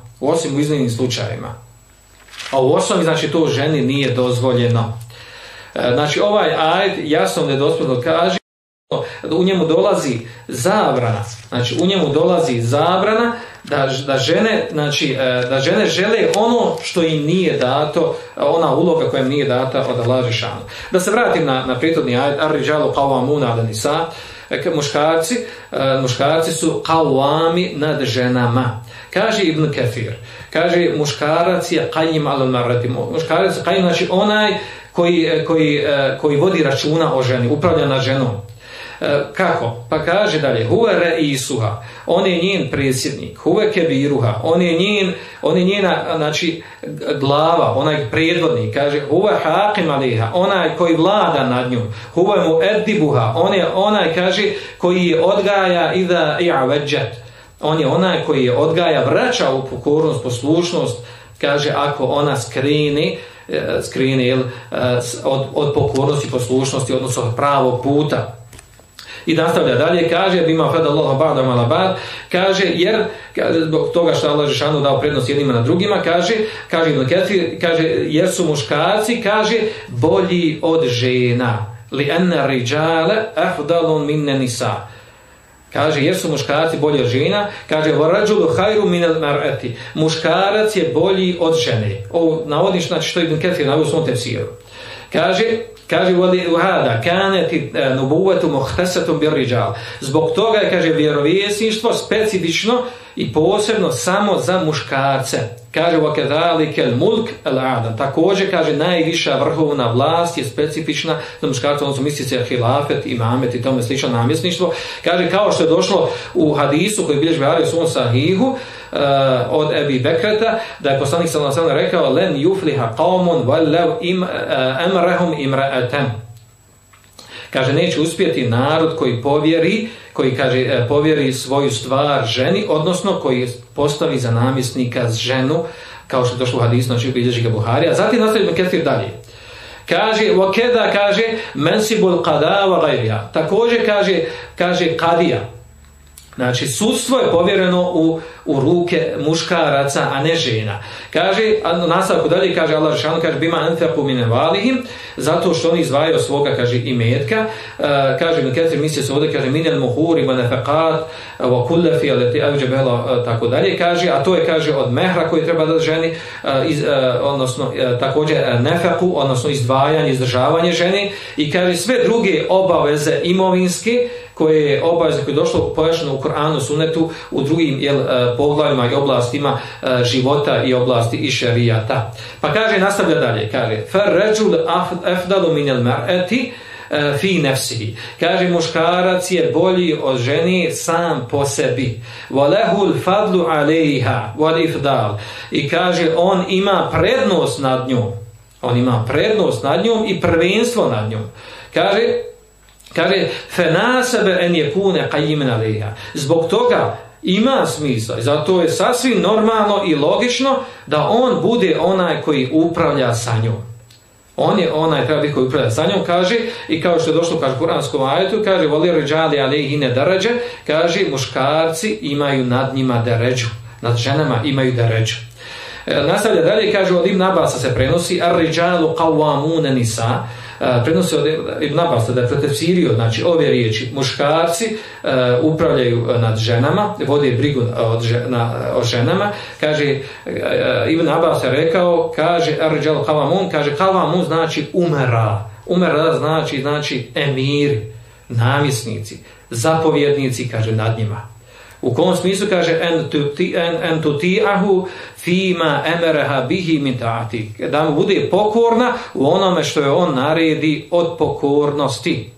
A u osnovi znači to ženi nije dozvoljeno. Znači ovaj ajet jasno nedoslovno kaže u njemu dolazi zabrana, znači u njemu dolazi zabrana da žene žele ono što im nije dato, ona uloga koja im nije data od Allaha dželešanu. Da se vratim na prethodni ajet, ar-riđalu qawwamuna 'ala nisa, muškarci su qawwami nad ženama. Kaže Ibn Kathir, kaže muškarac je qayyim 'ala al-mar'ati, muškarac je qayyim, znači onaj koji vodi računa o ženi, upravlja nad ženom. Kako? Pa kaže dalje, huve reisuha, on je njen predsjednik, huve kebiruha, on je njena znači, glava, onaj predvodnik, kaže huve hakim aliha, onaj koji vlada nad njom, huve mu edibuha, on je onaj, kaže, koji je odgaja ida i'aveđet, on je onaj koji je odgaja, vraća u pokornost, poslušnost, kaže ako ona skrene od pokornosti i poslušnosti, odnosno pravog puta. I nastavlja dalje, kaže bima fadallahu ba'dahum ala ba'd, kaže jer zbog toga što Allah dželešanu dao prednost jednima na drugima, kaže Ibn Kathir, kaže jer su muškarci, kaže bolji od žena, li anna rijale afdalun min nisa. Kaže jer su muškarci bolji od žena, kaže warajulu khairu min al-mar'ati, muškarac je bolji od žene. Ovo navodi što Ibn Kathir navodi u svom tefsiru. Kaže وَهَذَا كَانَتِ نُبُوَّةُ مُخْتَسَةٌ بِالرِّجَالِ. Zbog toga je, kaže, vjerovjesništvo specifično i posebno samo za muškarce. Kaže وَكَذَلِكَ الْمُلْكَ الْعَادَمِ. Također, kaže, najviša vrhovna vlast je specifična za muškarce, odnosno misli se hilafet, imamet i tome slično namjesništvo. Kaže, kao što je došlo u hadisu koji bilježi Buhari u svom sahihu, od Ebi Bekreta, da je poslanik sallallahu alejhi ve sellem rekao len yufliha qaumun wallaw amrahum imra'atan. Kaže neće uspjeti narod koji povjeri svoju stvar ženi, odnosno koji postavi za namjesnika ženu, kao što je došlo u hadisu, znači bilježi ga Buharija. Zatim nastavimo Kathir dalje. Kaže wakeda, kaže mansibul qada wa ghayriha. Također kaže kadija. Znači, sudstvo je povjereno u ruke muškaraca, a ne žena. Kaže, a nastavku dalje, kaže Allah dželešanu, kaže bima anfaqu min amwalihim, zato što oni izdvajaju od svoga, kaže, imetka. Kaže Ibn Kathir, misli se ovdje, kaže min al-muhuri wa nafaqat wa kullafi allati awjaba, tako dalje, kaže, a to je, kaže, od mehra koji treba da ženi, odnosno također nafaqu, odnosno izdvajanje, izdržavanje ženi, i kaže sve druge obaveze imovinske koje je obaveza koje je došlo pojašnjeno u Kur'anu, Sunnetu, u drugim poglavljima i oblastima života i oblasti i šerijata. Pa kaže, nastavlja dalje, kaže farrajul afdalu min al-mar'ati fi nafsihi. Kaže muškarac je bolji od žene sam po sebi. Wa lahu al-fadlu 'alayha wal ifdal. I kaže on ima prednost nad njom. On ima prednost nad njom i prvenstvo nad njom. Kaže fenasabe en yakuna qayyiman alayha. Zbog toga ima smisla i zato je sasvim normalno i logično da on bude onaj koji upravlja sa njom. On je onaj treba biti koji upravlja sa njom, kaže, i kao što je došlo kaže kuranskom ajetu, kaže vali rijali alayhine darađe, kaže muškarci imaju nad njima deređu, nad ženama imaju deređu. Nastavlja dalje, kaže od Ibn Abasa se prenosi ar-rijalu qawwamuna nisa, prenosi od Ibn Abasa da je protefsirio, znači ove riječi, muškarci upravljaju nad ženama, vode brigu o ženama, kaže Ibn Abbas je rekao, kaže ar-rijal qawwamun, kaže qawwamun znači umera znači emiri, namjesnici, zapovjednici, kaže nad njima. U kom smislu kaže en tuti'ahu fima emeraha bihi min ta'ati, da mu bude pokorna u onome što je on naredi od pokornosti.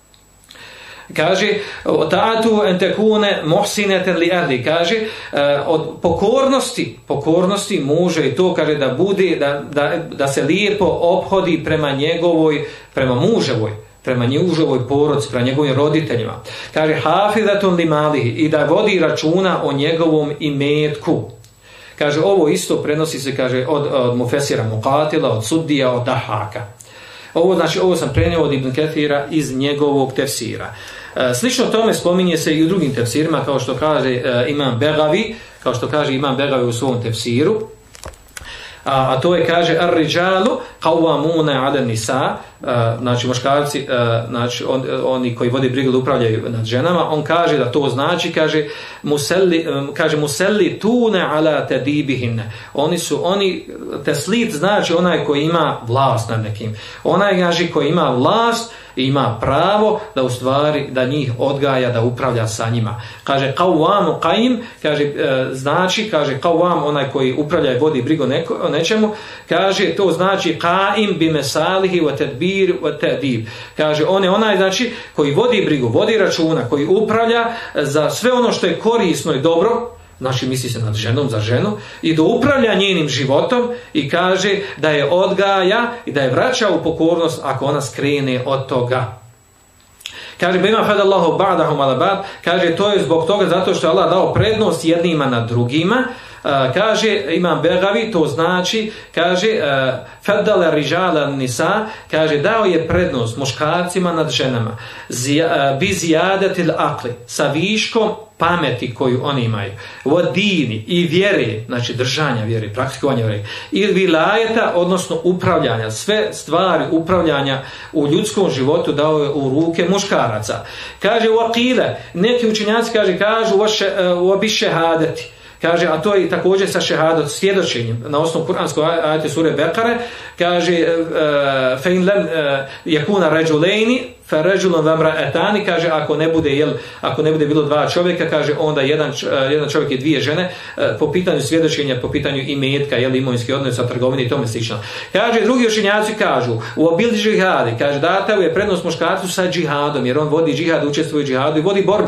Kaže ta'atu en tekune muhsinatan li ahli, kaže od pokornosti muže i to, kaže da bude da se lijepo ophodi prema muževoj porodici, prema njegovim roditeljima. Kaže hafizatun li malihi, i da vodi računa o njegovom imetku. Kaže ovo isto prenosi se, kaže od Mufesira Muqatila, od Suddija, od Dahaka. Ovo sam prenio od Ibn Kathira iz njegovog tefsira. Slično tome spominje se i u drugim tefsirima, kao što kaže Imam Begavi u svom tefsiru. A to je, kaže, ar-rijalu qawwamuna 'ala an-nisa, znači muškarci, znači oni koji vode brigu, upravljaju nad ženama. On kaže da to znači, kaže musallituna 'ala tadibihin. Oni teslit znači onaj koji ima vlast nad nekim. Onaj, kaže, koji ima vlast i ima pravo da u stvari da njih odgaja, da upravlja sa njima. Kaže qawwamu qaim, kaže znači, kaže qawwam onaj koji upravlja i vodi brigu o nečemu, kaže to znači qaim bi mesalihi wa tadbir wa ta'dib. Kaže on je onaj, znači, koji vodi brigu, vodi računa, koji upravlja za sve ono što je korisno i dobro, znači misli se nad ženom, za ženu, i da upravlja njenim životom, i kaže da je odgaja i da je vraća u pokornost ako ona skrene od toga. Kaže bima fadallahu ba'dahum ala ba'd, kaže to je zbog toga zato što je Allah dao prednost jednima nad drugima. Kaže Imam Begavi, to znači, kaže faddala rijala nisa, kaže dao je prednost muškarcima nad ženama bi ziyadatil aqli, sa viškom pameti koju oni imaju, vodini i vjere, znači držanja vjere, praktikovanja vjere, i vilajeta, odnosno upravljanja, sve stvari upravljanja u ljudskom životu dao je u ruke muškaraca. Kaže waqila, neki učenjaci kažu wa bi shahadati, kaže, a to je također sa šehadot, svjedočenjem na osnovu kuranskog ajete sure Bekare, kaže fa in lam yakuna rajulaini fa rajulun wa imra'atani, kaže ako ne bude bilo dva čovjeka, kaže onda jedan čovjek i dvije žene, po pitanju svjedočenja, po pitanju imetka, imovinski odnos sa trgovini i tome slično. Kaže drugi učenjaci kažu u obil džihadi, kaže data je prednost muškarcu sa džihadom, jer on vodi džihad, učestvuje u džihadu i vodi borbu.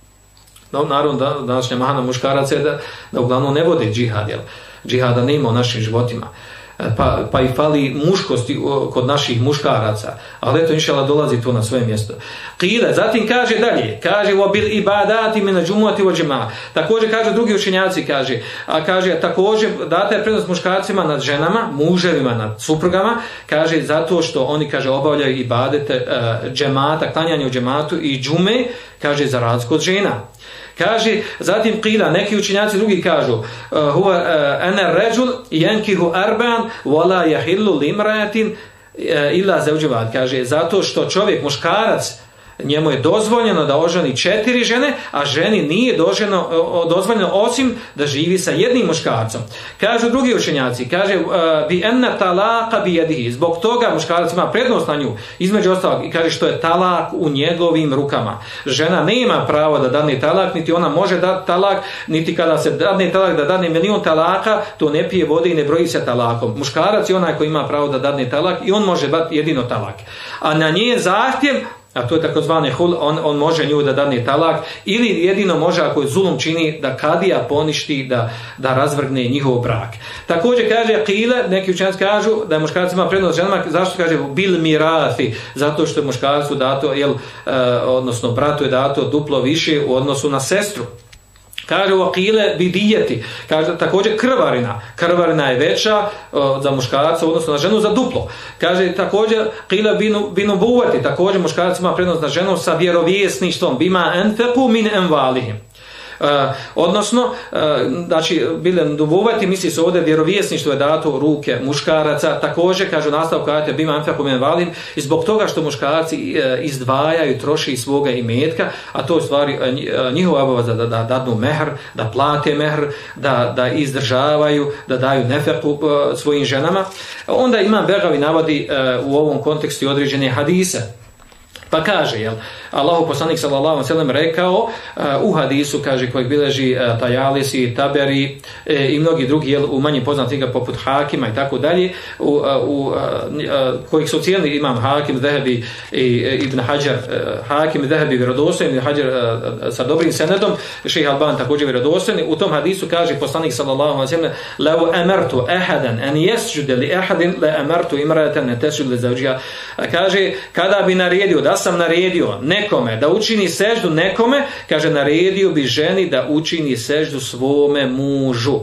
No, naravno, današnja mahana muškaraca je da uglavnom ne vode džihad, jer džihada nema u našim životima. Pa i fali muškosti kod naših muškaraca, ali eto inšallah dolazi to na svoje mjesto. Qila, zatim kaže dalje, kaže bil ibadati min al-jumu'ati wal jama'a. Također kaže drugi učenjaci, kaže također data je prednost muškarcima nad ženama, muževima nad suprugama, kaže zato što oni, kaže, obavljaju ibadete džemata, klanjanje u džematu i džume, kaže za razliku od žena. Kaže, zatim qila, neki učenjaci drugi kažu huwa ana rajul yankihu arban wala yahillu limratin illa zawjavat, kaže zato što čovjek, muškarac, njemu je dozvoljeno da oženi 4 žene, a ženi nije dozvoljeno osim da živi sa jednim muškarcom. Kažu drugi učenjaci, kaže bi enna talaqa bi yadihi, zbog toga muškarac ima prednost na nju, između ostalog, i kaže što je talak u njegovim rukama. Žena nema pravo da dadne talak, niti ona može dati talak, niti kada se dadne talak da dadne milion talaka, to ne pije vode i ne broji se talakom. Muškarac je onaj koji ima pravo da dadne talak i on može dati jedino talak. A na njen zahtjev, a to je takozvani hul, on može nju da dadne talak, ili jedino može ako je zulum čini da kadija poništi, da razvrgne njihov brak. Također kaže qila, neki učenjaci kažu da je muškarac ima prednost ženama, zašto kaže bil mirathi, zato što je muškarcu dato, odnosno bratu je dato duplo više u odnosu na sestru. Kaže waqile bidijeti, kaže također krvarina je veća za muškarca odnosno na ženu za duplo. Kaže također qila binubuvati, također muškarac ima prednost na ženu sa vjerovjesništvom, bima anfaqu min amwalihim. Odnosno, znači, bile dubuvati, misli se ovdje vjerovjesništvo je dato u ruke muškaraca, također, kaže u nastavku ajete, bima anfaqu min valim, i zbog toga što muškarci izdvajaju, troši svoga imetka, a to je stvari njihova obaveza da dadnu mehr, da plate mehr, da izdržavaju, da daju nefeku svojim ženama. Onda Imam Begavi navodi u ovom kontekstu određene hadise. Pa kaže, jel, Allahu poslanik sallallahu alejhi ve sellem rekao u hadisu, kaže, kojeg bilježi Tajalisi, Taberi i mnogi drugi, jel, u manje poznatih poput Hakima i tako dalje, kojih su ocijenili Imam Hakim, Zehebi i Ibn Hajar, Hakim i Zehebi vjerodostojni, Ibn Hajar sa dobrim senedom, Šejh Alban također vjerodostojni. U tom hadisu kaže poslanik sallallahu alejhi ve sellem: "Lau amartu ahadan an yasjuda li ahadin la amartu imra'atan an tasjuda li zawjiha." Kaže, kada bi naredio, da sam naredio nekome da učini seždu nekome, kaže, naredio bi ženi da učini seždu svome mužu.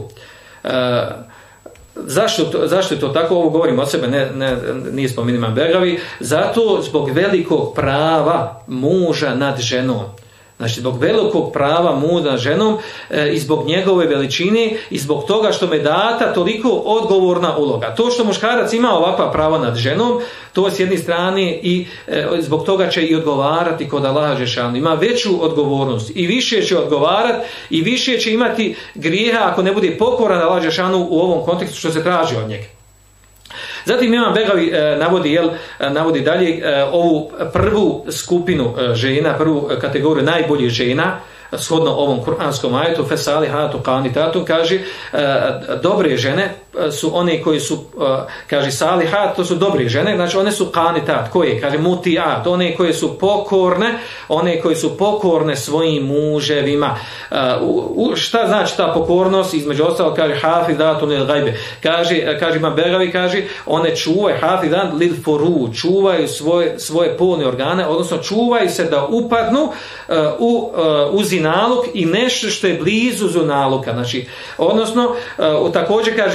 Zašto je to tako? Ovo govorim od sebe, nije spominjem Imam Begavi. Zato zbog velikog prava muža nad ženom. Znači, zbog velikog prava muža nad ženom i zbog njegove veličine i zbog toga što me data toliko odgovorna uloga. To što muškarac ima ovakva prava nad ženom, to s jedne strane i zbog toga će i odgovarati kod Allaha dželešanu. Ima veću odgovornost i više će odgovarati i više će imati grijeha ako ne bude pokoran Allaha dželešanu u ovom kontekstu što se traži od njega. Zatim Imam Begavi navodi dalje ovu prvu skupinu žena, prvu kategoriju najboljih žena, shodno ovom kuranskom ajetu, fesalihatu qanitatu, kaže, dobre žene su one koji su, kaže, salihat, to su dobre žene, znači one su qanitat, koje, kaže, mutiat, one koje su pokorne svojim muževima. Šta znači ta pokornost? Između ostalog, kaže, hafizatun lil gajbe, kaže Imam Begavi, kaže, one čuvaju, hafizan lil furu, čuvaju svoje polne organe, odnosno čuvaju se da upadnu u zinaluk i nešto što je blizu zinaluka. Znači, odnosno, također kaže,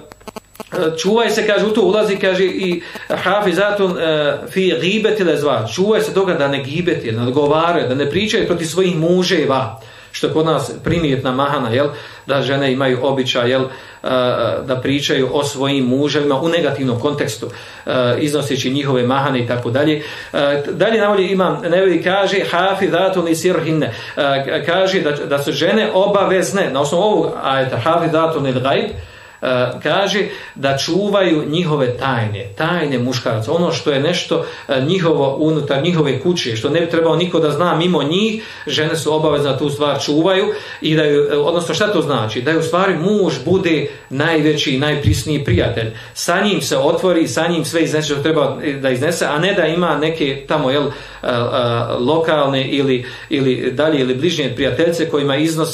čuvaj se, kaže, u to ulazi, kaže, i hafizatun fi gibeti lezva, čuvaj se toga da ne gibeti, da ne odgovaraju, da ne pričaju protiv svojih muževa, što je kod nas primjetna mahana, jel, da žene imaju običaj, jel, da pričaju o svojim muževima u negativnom kontekstu, iznoseći njihove mahane i tako dalje. Dalje navodi Imam Nevevi, kaže, hafizatun li sirhinne, kaže da su žene obavezne, na osnovu ovog ajeta, hafizatun il gajb, kaže da čuvaju njihove tajne muškarca, ono što je nešto njihovo unutar njihove kuće, što ne bi trebao niko da zna mimo njih, žene su obavezne da tu stvar čuvaju i da ju, odnosno šta to znači? Da je u stvari muž bude najveći i najprisniji prijatelj, sa njim se otvori, sa njim sve iznese što treba da iznese, a ne da ima neke tamo, jel, lokalne ili dalje ili bližnje prijateljce kojima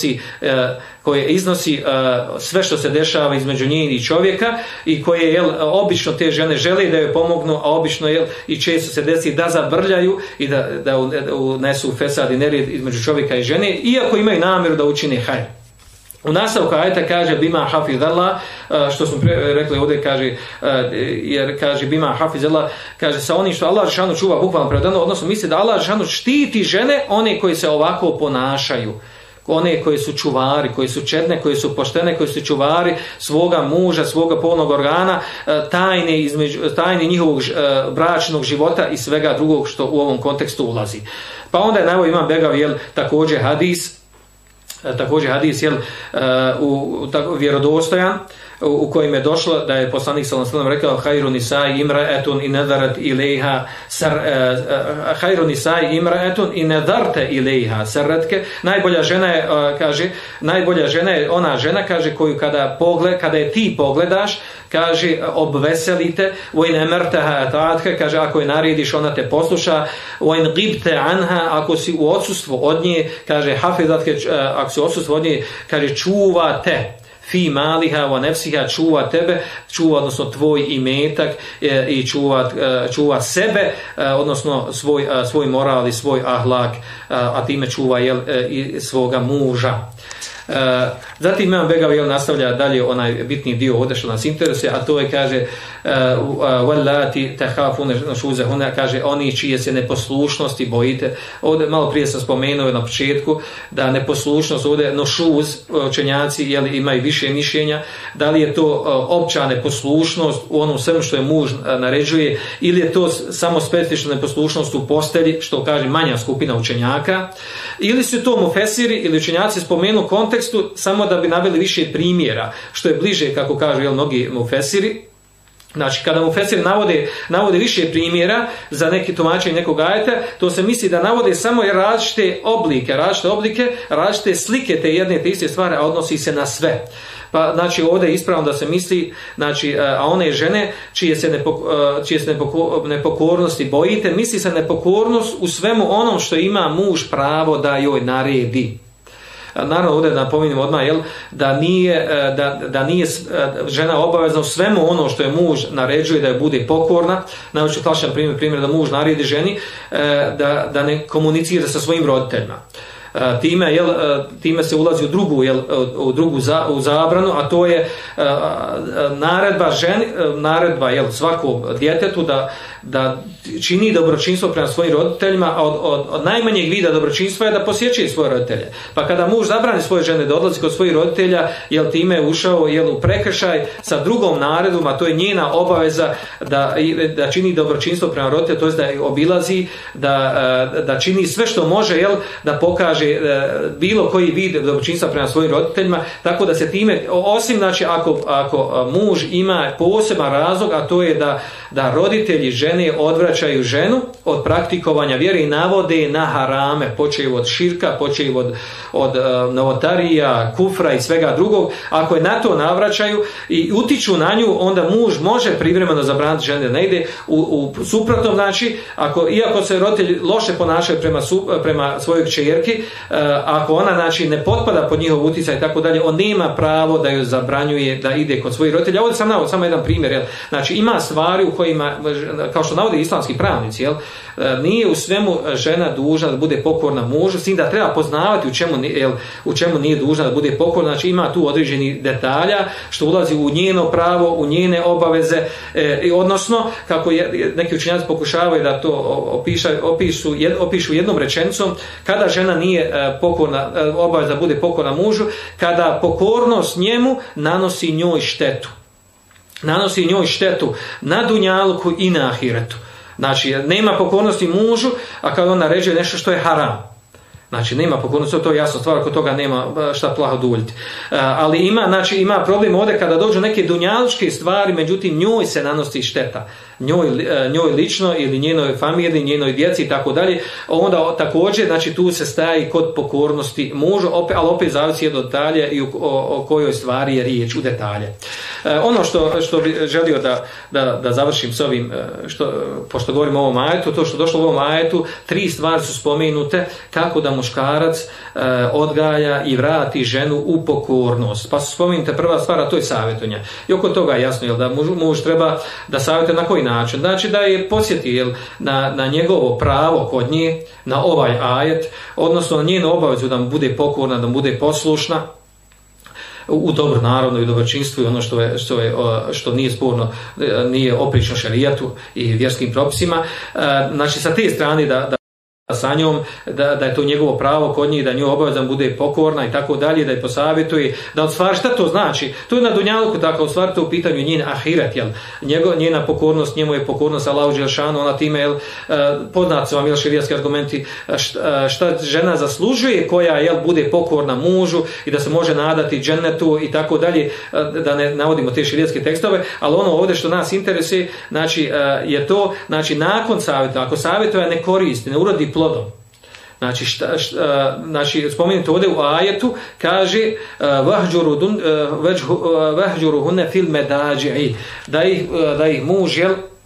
iznosi sve što se dešava između njih i čovjeka i koje, jel, obično te žene žele da joj pomognu, a obično, jel, i često se desi da zabrljaju i da unesu fesad i nered između čovjeka i žene, iako imaju namjeru da učine hajr. U nastavku ajeta kaže bima hafizallah, što smo rekli ovdje, kaže, jer kaže bima hafizallah, kaže sa onim što Allah dželešanu čuva, bukvalno prevedeno, odnosno misli da Allah dželešanu štiti žene, one koji se ovako ponašaju, one koji su čuvari, koji su čedne, koji su poštene, koji su čuvari svoga muža, svoga polnog organa, tajne njihovog bračnog života i svega drugog što u ovom kontekstu ulazi. Pa onda je naveo Imam Begavi, jel, također hadis, jel, vjerodostojan, u kojem je došlo da je poslanik sallallahu alejhi ve sellem rekao khairu nisa'i imra'atun in nadarat ilayha khairu nisa'i imra'atun in nadarta ilayha sarratke, najbolja žena je ona žena, kaže, koju kada je ti pogledaš, kaže, obveselite, wa in amartaha ata'atka, kaže, ako je narediš ona te posluša, wa in ghibta anha, ako si u odsustvu od nje, kaže, hafizatke, ako si u odsustvu od nje, kaže, čuva te fi maliha wa nefsiha, čuva tebe, čuva, odnosno tvoj imetak i čuva sebe, odnosno svoj moral i svoj ahlak, a time čuva, jel, i svoga muža. Zatim Imam Begavi nastavlja dalje onaj bitni dio ovdje što nas interesuje, a to je, kaže, wallati tahafuna nushuzahunna, kaže oni čije se neposlušnosti bojite. Ovdje malo prije sam spomenuo na početku da neposlušnost ovdje nushuz, učenjaci imaju više mišljenja, da li je to opća neposlušnost u onom svemu što je muž naređuje, ili je to samo specifična neposlušnost u postelji, što kaže manja skupina učenjaka, ili su to mufesiri ili učenjaci spomenu u kontekstu samo da bi naveli više primjera, što je bliže, kako kažu mnogi mufesiri. Znači, kada mufesiri navode više primjera za neki tumačenje nekog ajeta, to se misli da navode samo različite oblike, različite slike te jedne te iste stvari, a odnosi se na sve. Pa znači ovdje je ispravno da se misli, znači, a one žene čije se nepokornosti bojite, misli se nepokornost u svemu onom što ima muž pravo da joj naredi. Naravno ovdje napominjem odmah da nije žena obavezna u svemu ono što je muž naređuje da je bude pokorna. Najveći klasičan primjer da muž naredi ženi da ne komunicira sa svojim roditeljima. Time se ulazi u drugu zabranu, a to je naredba svakom djetetu da čini dobročinstvo prema svojim roditeljima, a od najmanjeg vida dobročinstva je da posjećuje svoje roditelje. Pa kada muž zabrani svoje žene da odlazi kod svojih roditelja, time je ušao u prekršaj sa drugom naredbom, a to je njena obaveza da čini dobročinstvo prema roditelju, to je da je obilazi, da čini sve što može, da pokaže bilo koji vid dobročinstva prema svojim roditeljima, tako da se time, osim znači ako muž ima poseban razlog, a to je da roditelji žene odvraćaju ženu od praktikovanja vjere i navode na harame, počeju od širka, počeju od novotarija, kufra i svega drugog. Ako je na to navraćaju i utiču na nju, onda muž može privremeno zabraniti žene da ne ide. U suprotnom, znači, iako se roditelji loše ponašaju prema svojoj kćerki, ako ona, znači, ne potpada pod njihov utjecaj i tako dalje, on nema pravo da joj zabranjuje da ide kod svojih roditelja. Ovdje sam navod samo jedan primjer. Znači, ima stvari u kojima, kao što navode islamski pravnici, nije u svemu žena dužna da bude pokorna mužu, s tim da treba poznavati u čemu nije dužna da bude pokorna. Znači, ima tu određeni detalja što ulazi u njeno pravo, u njene obaveze, odnosno, kako neki učenjaci pokušavaju da to opišu jednom rečenicom, kada žena nije pokorna, obaveza da bude pokorna mužu, kada pokornost njemu nanosi njoj štetu. Nanosi njoj štetu na dunjaluku i na ahiretu. Znači, nema pokornosti mužu, a kada on naređuje nešto što je haram. Znači, nema pokornosti, to je jasno stvar, ako toga nema šta plaho duljiti. Ali ima problem ovdje kada dođu neke dunjalučke stvari, međutim njoj se nanosi šteta. Njoj lično ili njenoj familiji, njenoj djeci i tako dalje. Onda također, znači, tu se staje kod pokornosti mužu, ali opet zavisi od detalje i o kojoj stvari je riječ u detalje. Ono što bi želio da završim s ovim, pošto govorim o ovom ajetu, to što došlo u ovom ajetu, 3 stvari su spomenute kako da muškarac odgaja i vrati ženu u pokornost. Pa su spomenute prva stvar, a to je savjetovanje. I oko toga je jasno da muž treba da savjetuje na koji način. Znači da je podsjeti na njegovo pravo kod nje, na ovaj ajet, odnosno na njenu obavezu da mu bude pokorna, da mu bude poslušna, u dobro, naravno, i dobročinstvu i ono što nije sporno, nije oprično šerijatu i vjerskim propisima. Znači sa te strane da sa njom, da je to njegovo pravo kod njih, da nju obavezan bude pokorna i tako dalje, da je posavjetuje, da stvari, šta to znači? To je na dunjaluku tako, u stvari to u pitanju njen ahiret, njena pokornost, njemu je pokornost Allahu dželešanu, ona time, poznat su vam šerijatski argumenti, šta žena zaslužuje koja bude pokorna mužu i da se može nadati džennetu i tako dalje, da ne navodimo te šerijatske tekstove, ali ono ovdje što nas interesuje, znači, je to, znači, nakon savjeta, ako savjetuje ne koristi, ne urodi plodom. Znači, spomenuti ovdje u ajetu, kaže vahđuruhunne fil medađi, da ih muž,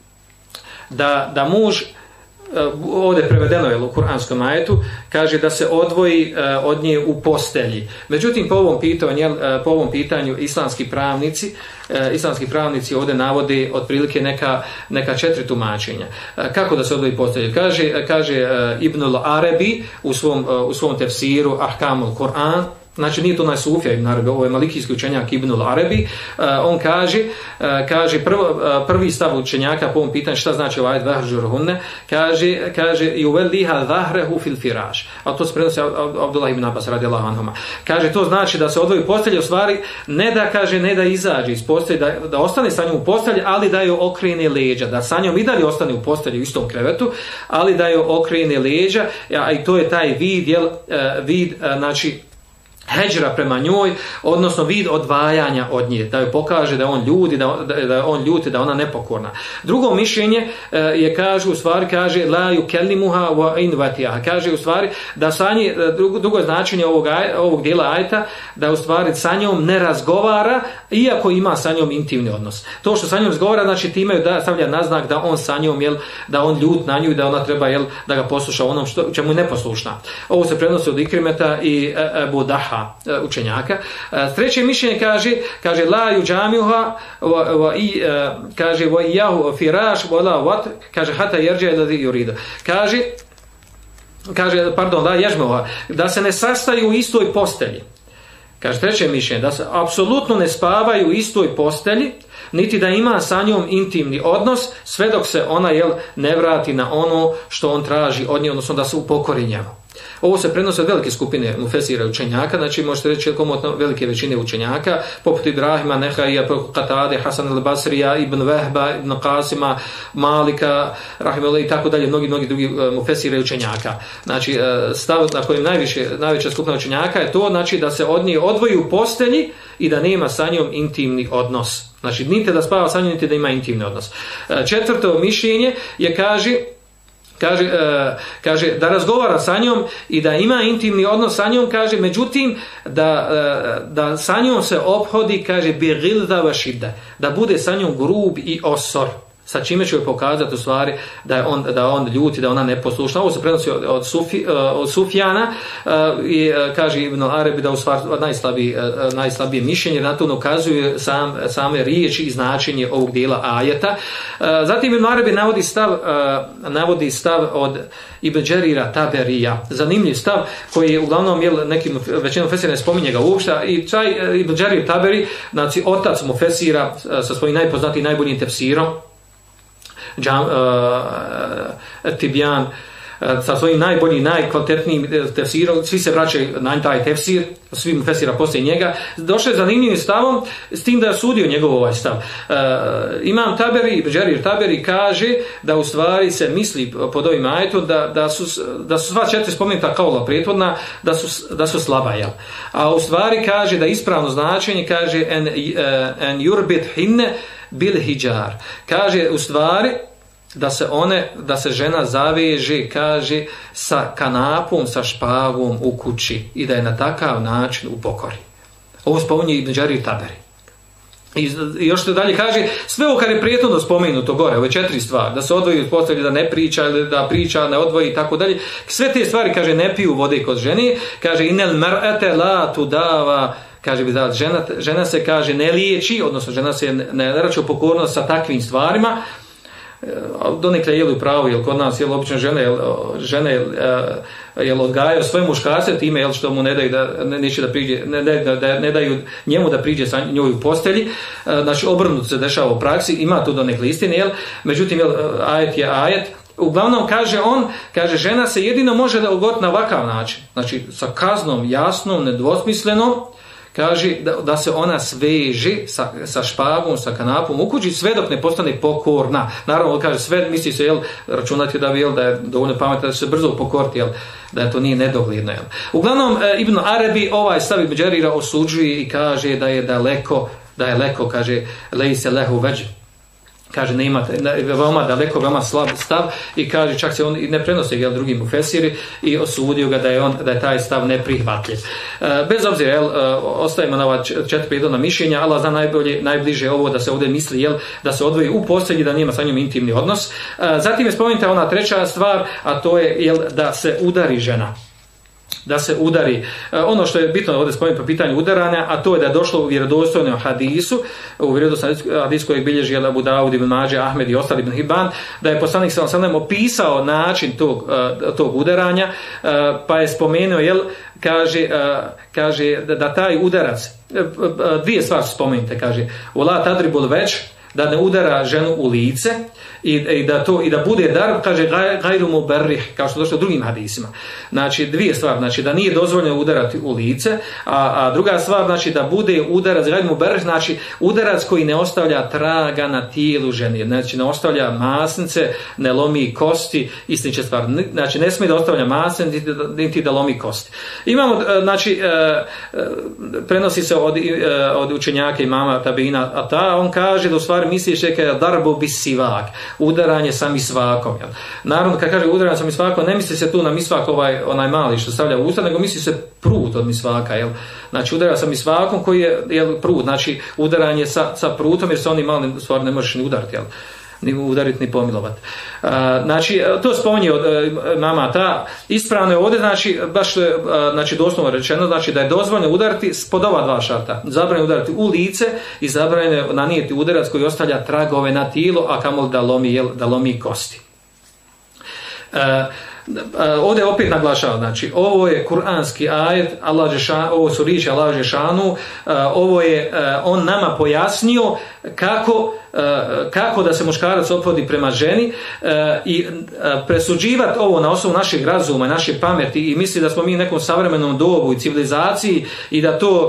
da muž, ovdje prevedeno u kuranskom ajetu, kaže da se odvoji od nje u postelji. Međutim, po ovom pitanju islamski pravnici ovdje navode otprilike neka 4 tumačenja. Kako da se odvoji postelji? Kaže Ibnul Arabi u svom tefsiru Ahkamul Kur'an, znači nije to onaj Sufija ibn Arabi, ovo je malikijski učenjak Ibnul Arabi, on kaže prvi stav učenjaka po ovom pitanju šta znači ovaj vahžurhunne, kaže yuveliha zahrehu fil firaš, a to se prenosi Abdullah ibn Abbas radijallahu anhuma. Kaže to znači da se odvoji postelje, u stvari ne da izađe iz postelje, da ostane sa njom u postelji, ali da joj okrene leđa, da sa njom i dalje ostane u postelji u istom krevetu, ali da joj okrene leđa, a i to je taj vid znači heđra prema njoj, odnosno vid odvajanja od nje, da joj pokaže da on ljuti, da ona nepokorna. Drugo mišljenje je kaže la yukellimuha wa in watiha, kaže u stvari da sa nje, drugo značenje ovog dijela ajeta, da u stvari sa njom ne razgovara iako ima sa njom intimni odnos. To što sa njom razgovara, znači time da stavlja naznak da on sa njom da on ljut na nju i da ona treba da ga posluša onom čemu je neposlušna. Ovo se prenosi od Ikrimeta i Ebu Daha učenjaka. Treće mišljenje kaže la yujamiha kaže wa yahu firash wala wat, kaže hata yarja alladhi yurida, kaže pardon, la yajmuha, da se ne sastaju u istoj postelji. Kaže treće mišljenje, da se apsolutno ne spavaju u istoj postelji, niti da ima sa njom intimni odnos, sve dok se ona ne vrati na ono što on traži od nje, odnosno da se upokori njemu. Ovo se prenosi od velike skupine mufesira učenjaka, znači možete reći komotno velike većine učenjaka, poput Ibrahima, Nehaija, Katade, Hasan al-Basrija, Ibn Vehba, Ibn Qasima, Malika, Rahimullah i tako dalje, mnogi drugi mufesira učenjaka. Znači stav na kojem najveća skupina učenjaka je to, znači da se od nje odvoji u postelji i da nema sa njom intimni odnos. Znači niti da spava sa njom, niti da ima intimni odnos. Četvrto mišljenje je kaže da razgovara sa njom i da ima intimni odnos sa njom, kaže međutim da sa njom se ophodi, kaže bi gilda wa shidda, da bude sa njom grub i osor, sa čime će joj pokazati u stvari da on ljuti, da ona neposlušna. Ovo se prenosi od Sufjana i kaže Ibn Arabi da u stvari najslabije mišljenje, na to ukazuje same riječi i značenje ovog dijela ajeta. Zatim Ibn Arabi navodi stav od Ibn Đerira Taberija, zanimljiv stav koji je uglavnom nekim većinom mufesira ne spominje ga uopšte, i taj Ibn Đerir Taberi, znači otac mufesira sa svojim najpoznatijim najboljim tefsirom Tibjan, sa svojim najboljim, najkvalitetnijim tefsirom, svi se vraćaju na taj tefsir, svi mufesira poslije njega, došao je zanimljivim stavom, s tim da je sudio njegov ovaj stav. Imam Taberi, Đerir Taberi kaže da u stvari se misli pod ovim ajetom da su sva četiri spomenuta kaula prethodna, da su slaba, jel? A u stvari kaže da ispravno značenje kaže en yurbit hinne bil hijar, kaže u stvari da se žena zaveže, kaže, sa kanapom, sa špagom u kući i da je na takav način u pokori. Ovo spominje Ibn Đerir Taberi. I još što dalje kaže, sve ovo kad je prijetno spomenuto gore, ove četiri stvari, da se odvoji od postelje, da ne priča, ili da priča, ne odvoji i tako dalje, sve te stvari, kaže, ne piju vode kod žene, kaže, inel mar'ate la tudava, kaže, žena se, kaže, ne liječi, odnosno žena se ne raču pokornost sa takvim stvarima. Donekle je pravo, jer kod nas obično žene odgajaju svoje muškarce time što mu ne daju neće da priđe, ne daju njemu da priđe sa njoj u postelji. Znači obrnuto se dešava u praksi, ima tu donekle istine, međutim ajet je ajet. Uglavnom kaže žena se jedino može ogoditi na ovakav način, znači sa kaznom jasnom, nedvosmislenom, kaže da se ona sveže sa špagom, sa kanapom u kući sve dok ne postane pokorna. Naravno, kaže sve, misli se računati da je dovoljno pametno da se brzo pokoriti, da to nije nedogljedno. Uglavnom, Ibn Arabi ovaj stav Ibn Đerira osuđuje i kaže da je daleko, kaže lejse lehu veđ. Kaže veoma daleko, veoma slab stav i kaže čak se on ne prenosi drugi mufesiri i osudio ga da je taj stav neprihvatljiv. Bez obzira, ostajemo na ova četiri prijedlogna mišljenja, Allah zna najbliže ovo da se ovdje misli da se odvoji u postelji, da nema sa njom intimni odnos. Zatim je spomenuta ona treća stvar, a to je da se udari žena. da se udari. Ono što je bitno ovdje spomenuti po pitanju udaranja, a to je da je došlo u vjerodostojnom hadisu, u vjerodostojnom hadisu kojeg bilježi Abu Daud, Ibn Mađe, Ahmed i ostali Ibn Hibban, da je poslanik sallallahu alejhi ve sellem opisao način tog udaranja, pa je spomenuo, kaže da taj udarac, dvije stvari su spomenute, kaže wala tadribul već, da ne udara ženu u lice i da bude dar, kaže gajru mubarrih, kao što je došlo u drugim hadisima. Znači dvije stvari, znači da nije dozvoljeno udarati u lice, a druga stvar, znači da bude udarac gajru mubarrih, znači udarac koji ne ostavlja traga na tijelu žene, znači ne ostavlja masnice, ne lomi kosti i slične stvari. Znači ne smije da ostavlja masnice niti da lomi kosti. Imamo, znači prenosi se od učenjaka imama Tabeina Ata, on kaže da u stvari misliš je darbu bis sivak, udaranje sa misvakom. Jel? Naravno, kad kaže udaranje sa misvakom, ne misli se tu na misvak onaj mali što stavlja u usta, nego misli se prut od misvaka. Jel? Znači udaranje sa misvakom koji je prut, znači udaranje sa prutom, jer se oni mali stvari ne možeš ni udariti. Jel? Ni udariti ni pomilovati. Znači to spominje od mama ta, ispravno je ovdje, znači baš znači doslovno rečeno, znači da je dozvoljeno udariti pod ova dva šarta. Zabranjeno udariti u lice i zabranjeno nanijeti udarac koji ostavlja tragove na tijelo, a kamoli da lomi kosti. Ovdje opet naglašava, znači ovo je kuranski ajet, ovo su riječi Allah dželešanu, ovo je on nama pojasnio kako da se muškarac ophodi prema ženi i presuđivati ovo na osnovu našeg razuma i naše pameti i misli da smo mi u nekom savremenom dobu i civilizaciji i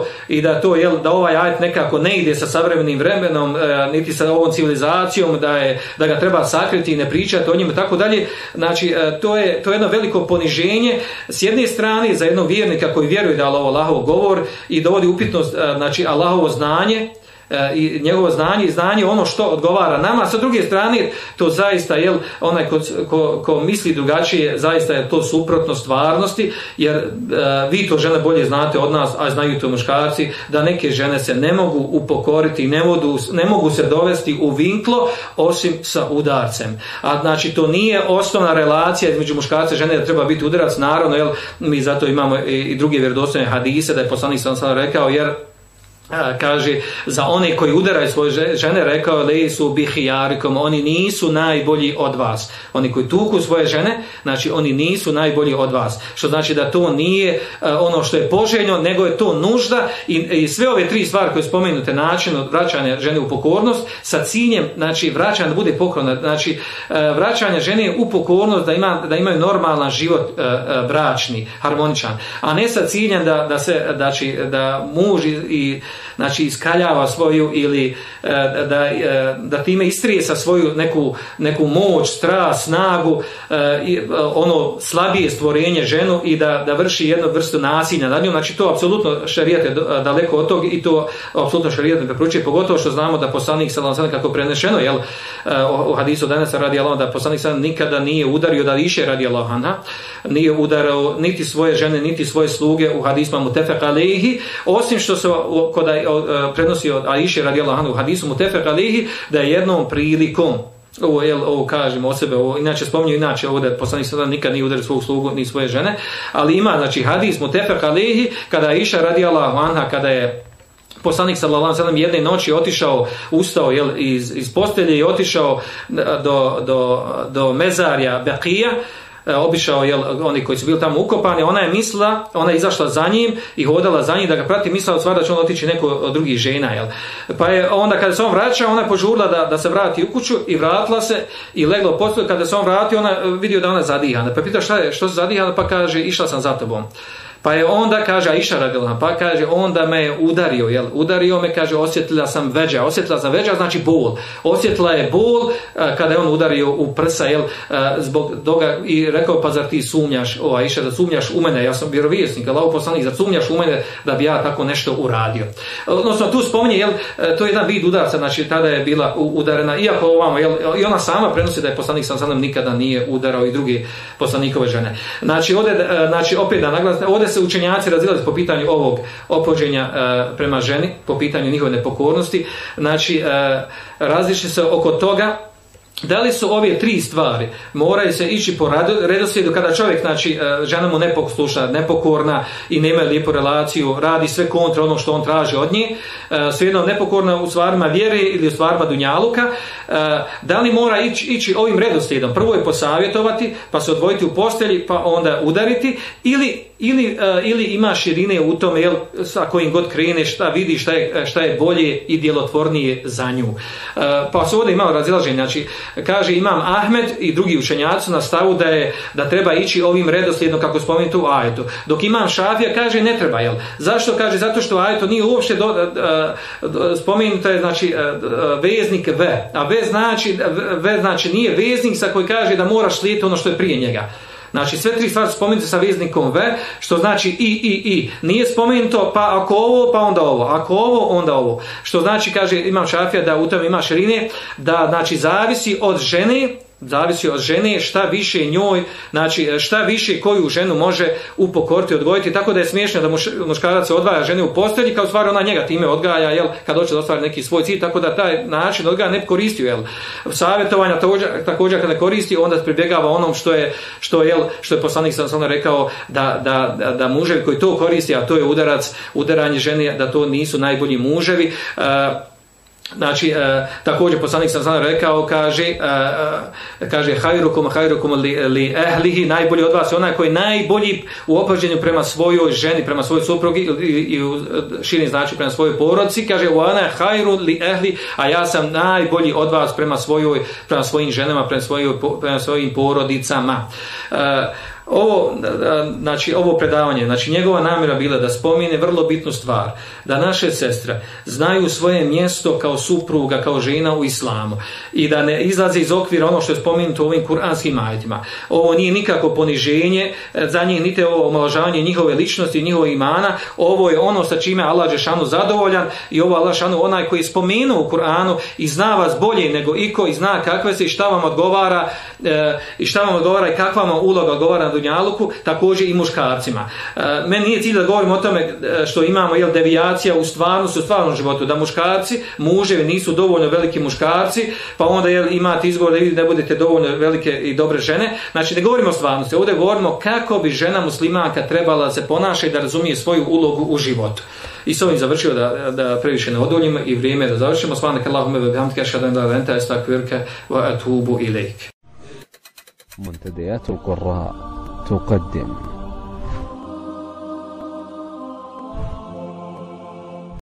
da ovaj ajet nekako ne ide sa savremenim vremenom niti sa ovom civilizacijom, da ga treba sakriti i ne pričati o njemu i tako dalje. Znači to je jedno veliko poniženje s jedne strane za jednog vjernika koji vjeruje da je Allahov govor i dovodi upitnost, znači Allahovo znanje i njegovo znanje i znanje ono što odgovara nama, a sa druge strane to zaista onaj ko misli drugačije, zaista je to suprotno stvarnosti, jer vi to žene bolje znate od nas, a znaju to muškarci, da neke žene se ne mogu upokoriti, ne mogu se dovesti u vinklo osim sa udarcem. A znači to nije osnovna relacija između muškarca i žene da treba biti udarac, naravno, mi zato imamo i druge vjerodostojne hadise da je poslanik sallallahu alejhi ve sellem rekao, jer kaže za one koji udaraju svoje žene, rekao lesu bihijarikom, oni nisu najbolji od vas. Oni koji tuku svoje žene, znači oni nisu najbolji od vas. Što znači da to nije ono što je poželjno, nego je to nužda i sve ove tri stvari koje spomenute, način od vraćanja žene u pokornost sa ciljem, znači vraćanje da bude pokorna, znači vraćanje žene u pokornost da imaju normalan život bračni, harmoničan, a ne sa ciljem da muž i znači iskaljava svoju ili da time istrije sa svoju neku moć, strast, snagu, ono slabije stvorenje ženu i da vrši jednu vrstu nasilja nad njom. Znači to apsolutno šerijat je daleko od tog i to apsolutno šerijat ne preporučuje, pogotovo što znamo da poslanik sallallahu alejhi ve sellem, kako prenešeno u hadisu danas radijallahu anha, da poslanik sallallahu nikada nije udario da Iše radijallahu anha, nije udarao niti svoje žene niti svoje sluge, u hadisma mutefek alejhi, osim što se kod prenosi od Aiše radijallahu anha u hadisu mutefek alejhi da je jednom prilikom, ovo kažemo o sebe, inače spominju ovdje poslanik sallallahu nikad nije udario svog slugu ni svoje žene, ali ima znači hadis mutefek alejhi kada Aiša radijallahu anha, kada je poslanik sallallahu alejhi ve sellem jedne noći ustao iz postelje i otišao do mezarja Bekija, obišao oni koji su bili tamo ukopani, ona je izašla za njim i hodala za njim da ga prati, mislila od stvari da će on otići neko od drugih žena. Pa je onda kada se on vraća, ona je požurila da se vrati u kuću i vratila se i legla u postelju. Kada se on vratio, ona vidio da ona zadihana. Pa je pitao što se zadihana, pa kaže išla sam za tobom. Pa je onda, kaže Aiša radijallahu anha, pa kaže onda me je udario me, kaže osjetila sam veđa, znači bol. Osjetila je bol kada je on udario u prsa, zbog toga i rekao, pa zar ti sumnjaš, Aiša, da sumnjaš u mene, ja sam vjerovjesnik, Allahov poslanik, zar sumnjaš u mene da bi ja tako nešto uradio. Odnosno tu spominje, to je jedan vid udarca, znači tada je bila udarena, iako ovamo, i ona sama prenosi da je poslanik sallallahu alejhi ve sellem nikada nije udarao i druge poslanikove žene. Znači ovdje, opet da naglasim, ovdje se učenjaci razilaze po pitanju ovog ophođenja prema ženi, po pitanju njihove nepokornosti. Znači različi se oko toga Da li su ove tri stvari, moraju se ići po redoslijedu kada čovjek, znači žena mu neposlušna, nepokorna i nema lijepu relaciju, radi sve kontra ono što on traži od nje, svejedno nepokorna u stvarima vjere ili u stvarima dunjaluka, da li mora ići ovim redoslijedom? Prvo je posavjetovati, pa se odvojiti u postelji, pa onda udariti, ili ima širine u tome, jel, sa kojim god krene, šta vidi, šta je bolje i djelotvornije za nju. Pa se ovdje imao razilaženje, znači kaže Imam Ahmed i drugi učenjaci na stavu da treba ići ovim redoslijedom kako spomenuto u ajetu. Dok Imam Šafija kaže ne treba, jel? Zašto? Kaže zato što u ajetu nije uopšte spomenuto je, znači veznik ve, a ve znači nije veznik sa koji kaže da moraš slijediti ono što je prije njega. Znači sve tri stvari spomenute sa veznikom ve, što znači i. Nije spomenuto pa ako ovo, pa onda ovo. Ako ovo, onda ovo. Što znači, kaže Imam Šafija, da u tome ima širine, da znači zavisi od žene šta više njoj, znači šta više koju ženu može upokoriti, odgojiti, tako da je smiješno da muškarac odvaja žene u postelji, kao stvari ona njega time odgaja, jel, kad hoće da ostvari neki svoj cilj, tako da taj način odgaja ne koristio, jel. Savjetovanja također kada koristi, onda pribjegava onom što je poslanik sam rekao da muževi koji to koristi, a to je udaranje žene, da to nisu najbolji muževi. Znači, također poslanik sam rekao, kaže hajrukum li ehlihi, najbolji od vas je onaj koji je najbolji u ophođenju prema svojoj ženi, prema svojoj suprugi i u širim znači prema svojoj porodici, kaže ona hajru li ehli, a ja sam najbolji od vas prema svojim ženama, prema svojim porodicama. Ovo predavanje, znači njegova namjera bila da spomene vrlo bitnu stvar, da naše sestre znaju svoje mjesto kao supruga, kao žena u islamu i da ne izlaze iz okvira ono što je spomenuto u ovim kuranskim ajetima. Ovo nije nikako poniženje za njih, niti ovo omalovažavanje njihove ličnosti, njihovog imana, ovo je ono sa čime Allah dželešanu zadovoljan i ovo Allah dželešanu onaj koji je spomenuo u Kur'anu i zna vas bolje nego iko i zna kakve se i šta vam odgovara i kakva vam uloga odgovara na dunjaluku, također i muškarcima. Meni nije cilj da govorim o tome što imamo devijacija u stvarnom životu, da muškarci, muževi nisu dovoljno veliki muškarci, pa onda imate izgovor da ne budete dovoljno velike i dobre žene. Znači ne govorimo o stvarnosti, ovdje govorimo kako bi žena muslimanka trebala se ponaša i da razumije svoju ulogu u životu. I s ovim završio da previše ne oduljimo i vrijeme da završimo. Subhanaka Allahumma wa bihamdika ashhadu an la ilaha illa anta astaghfiruka wa atubu ilaik. منتديات القراء تقدم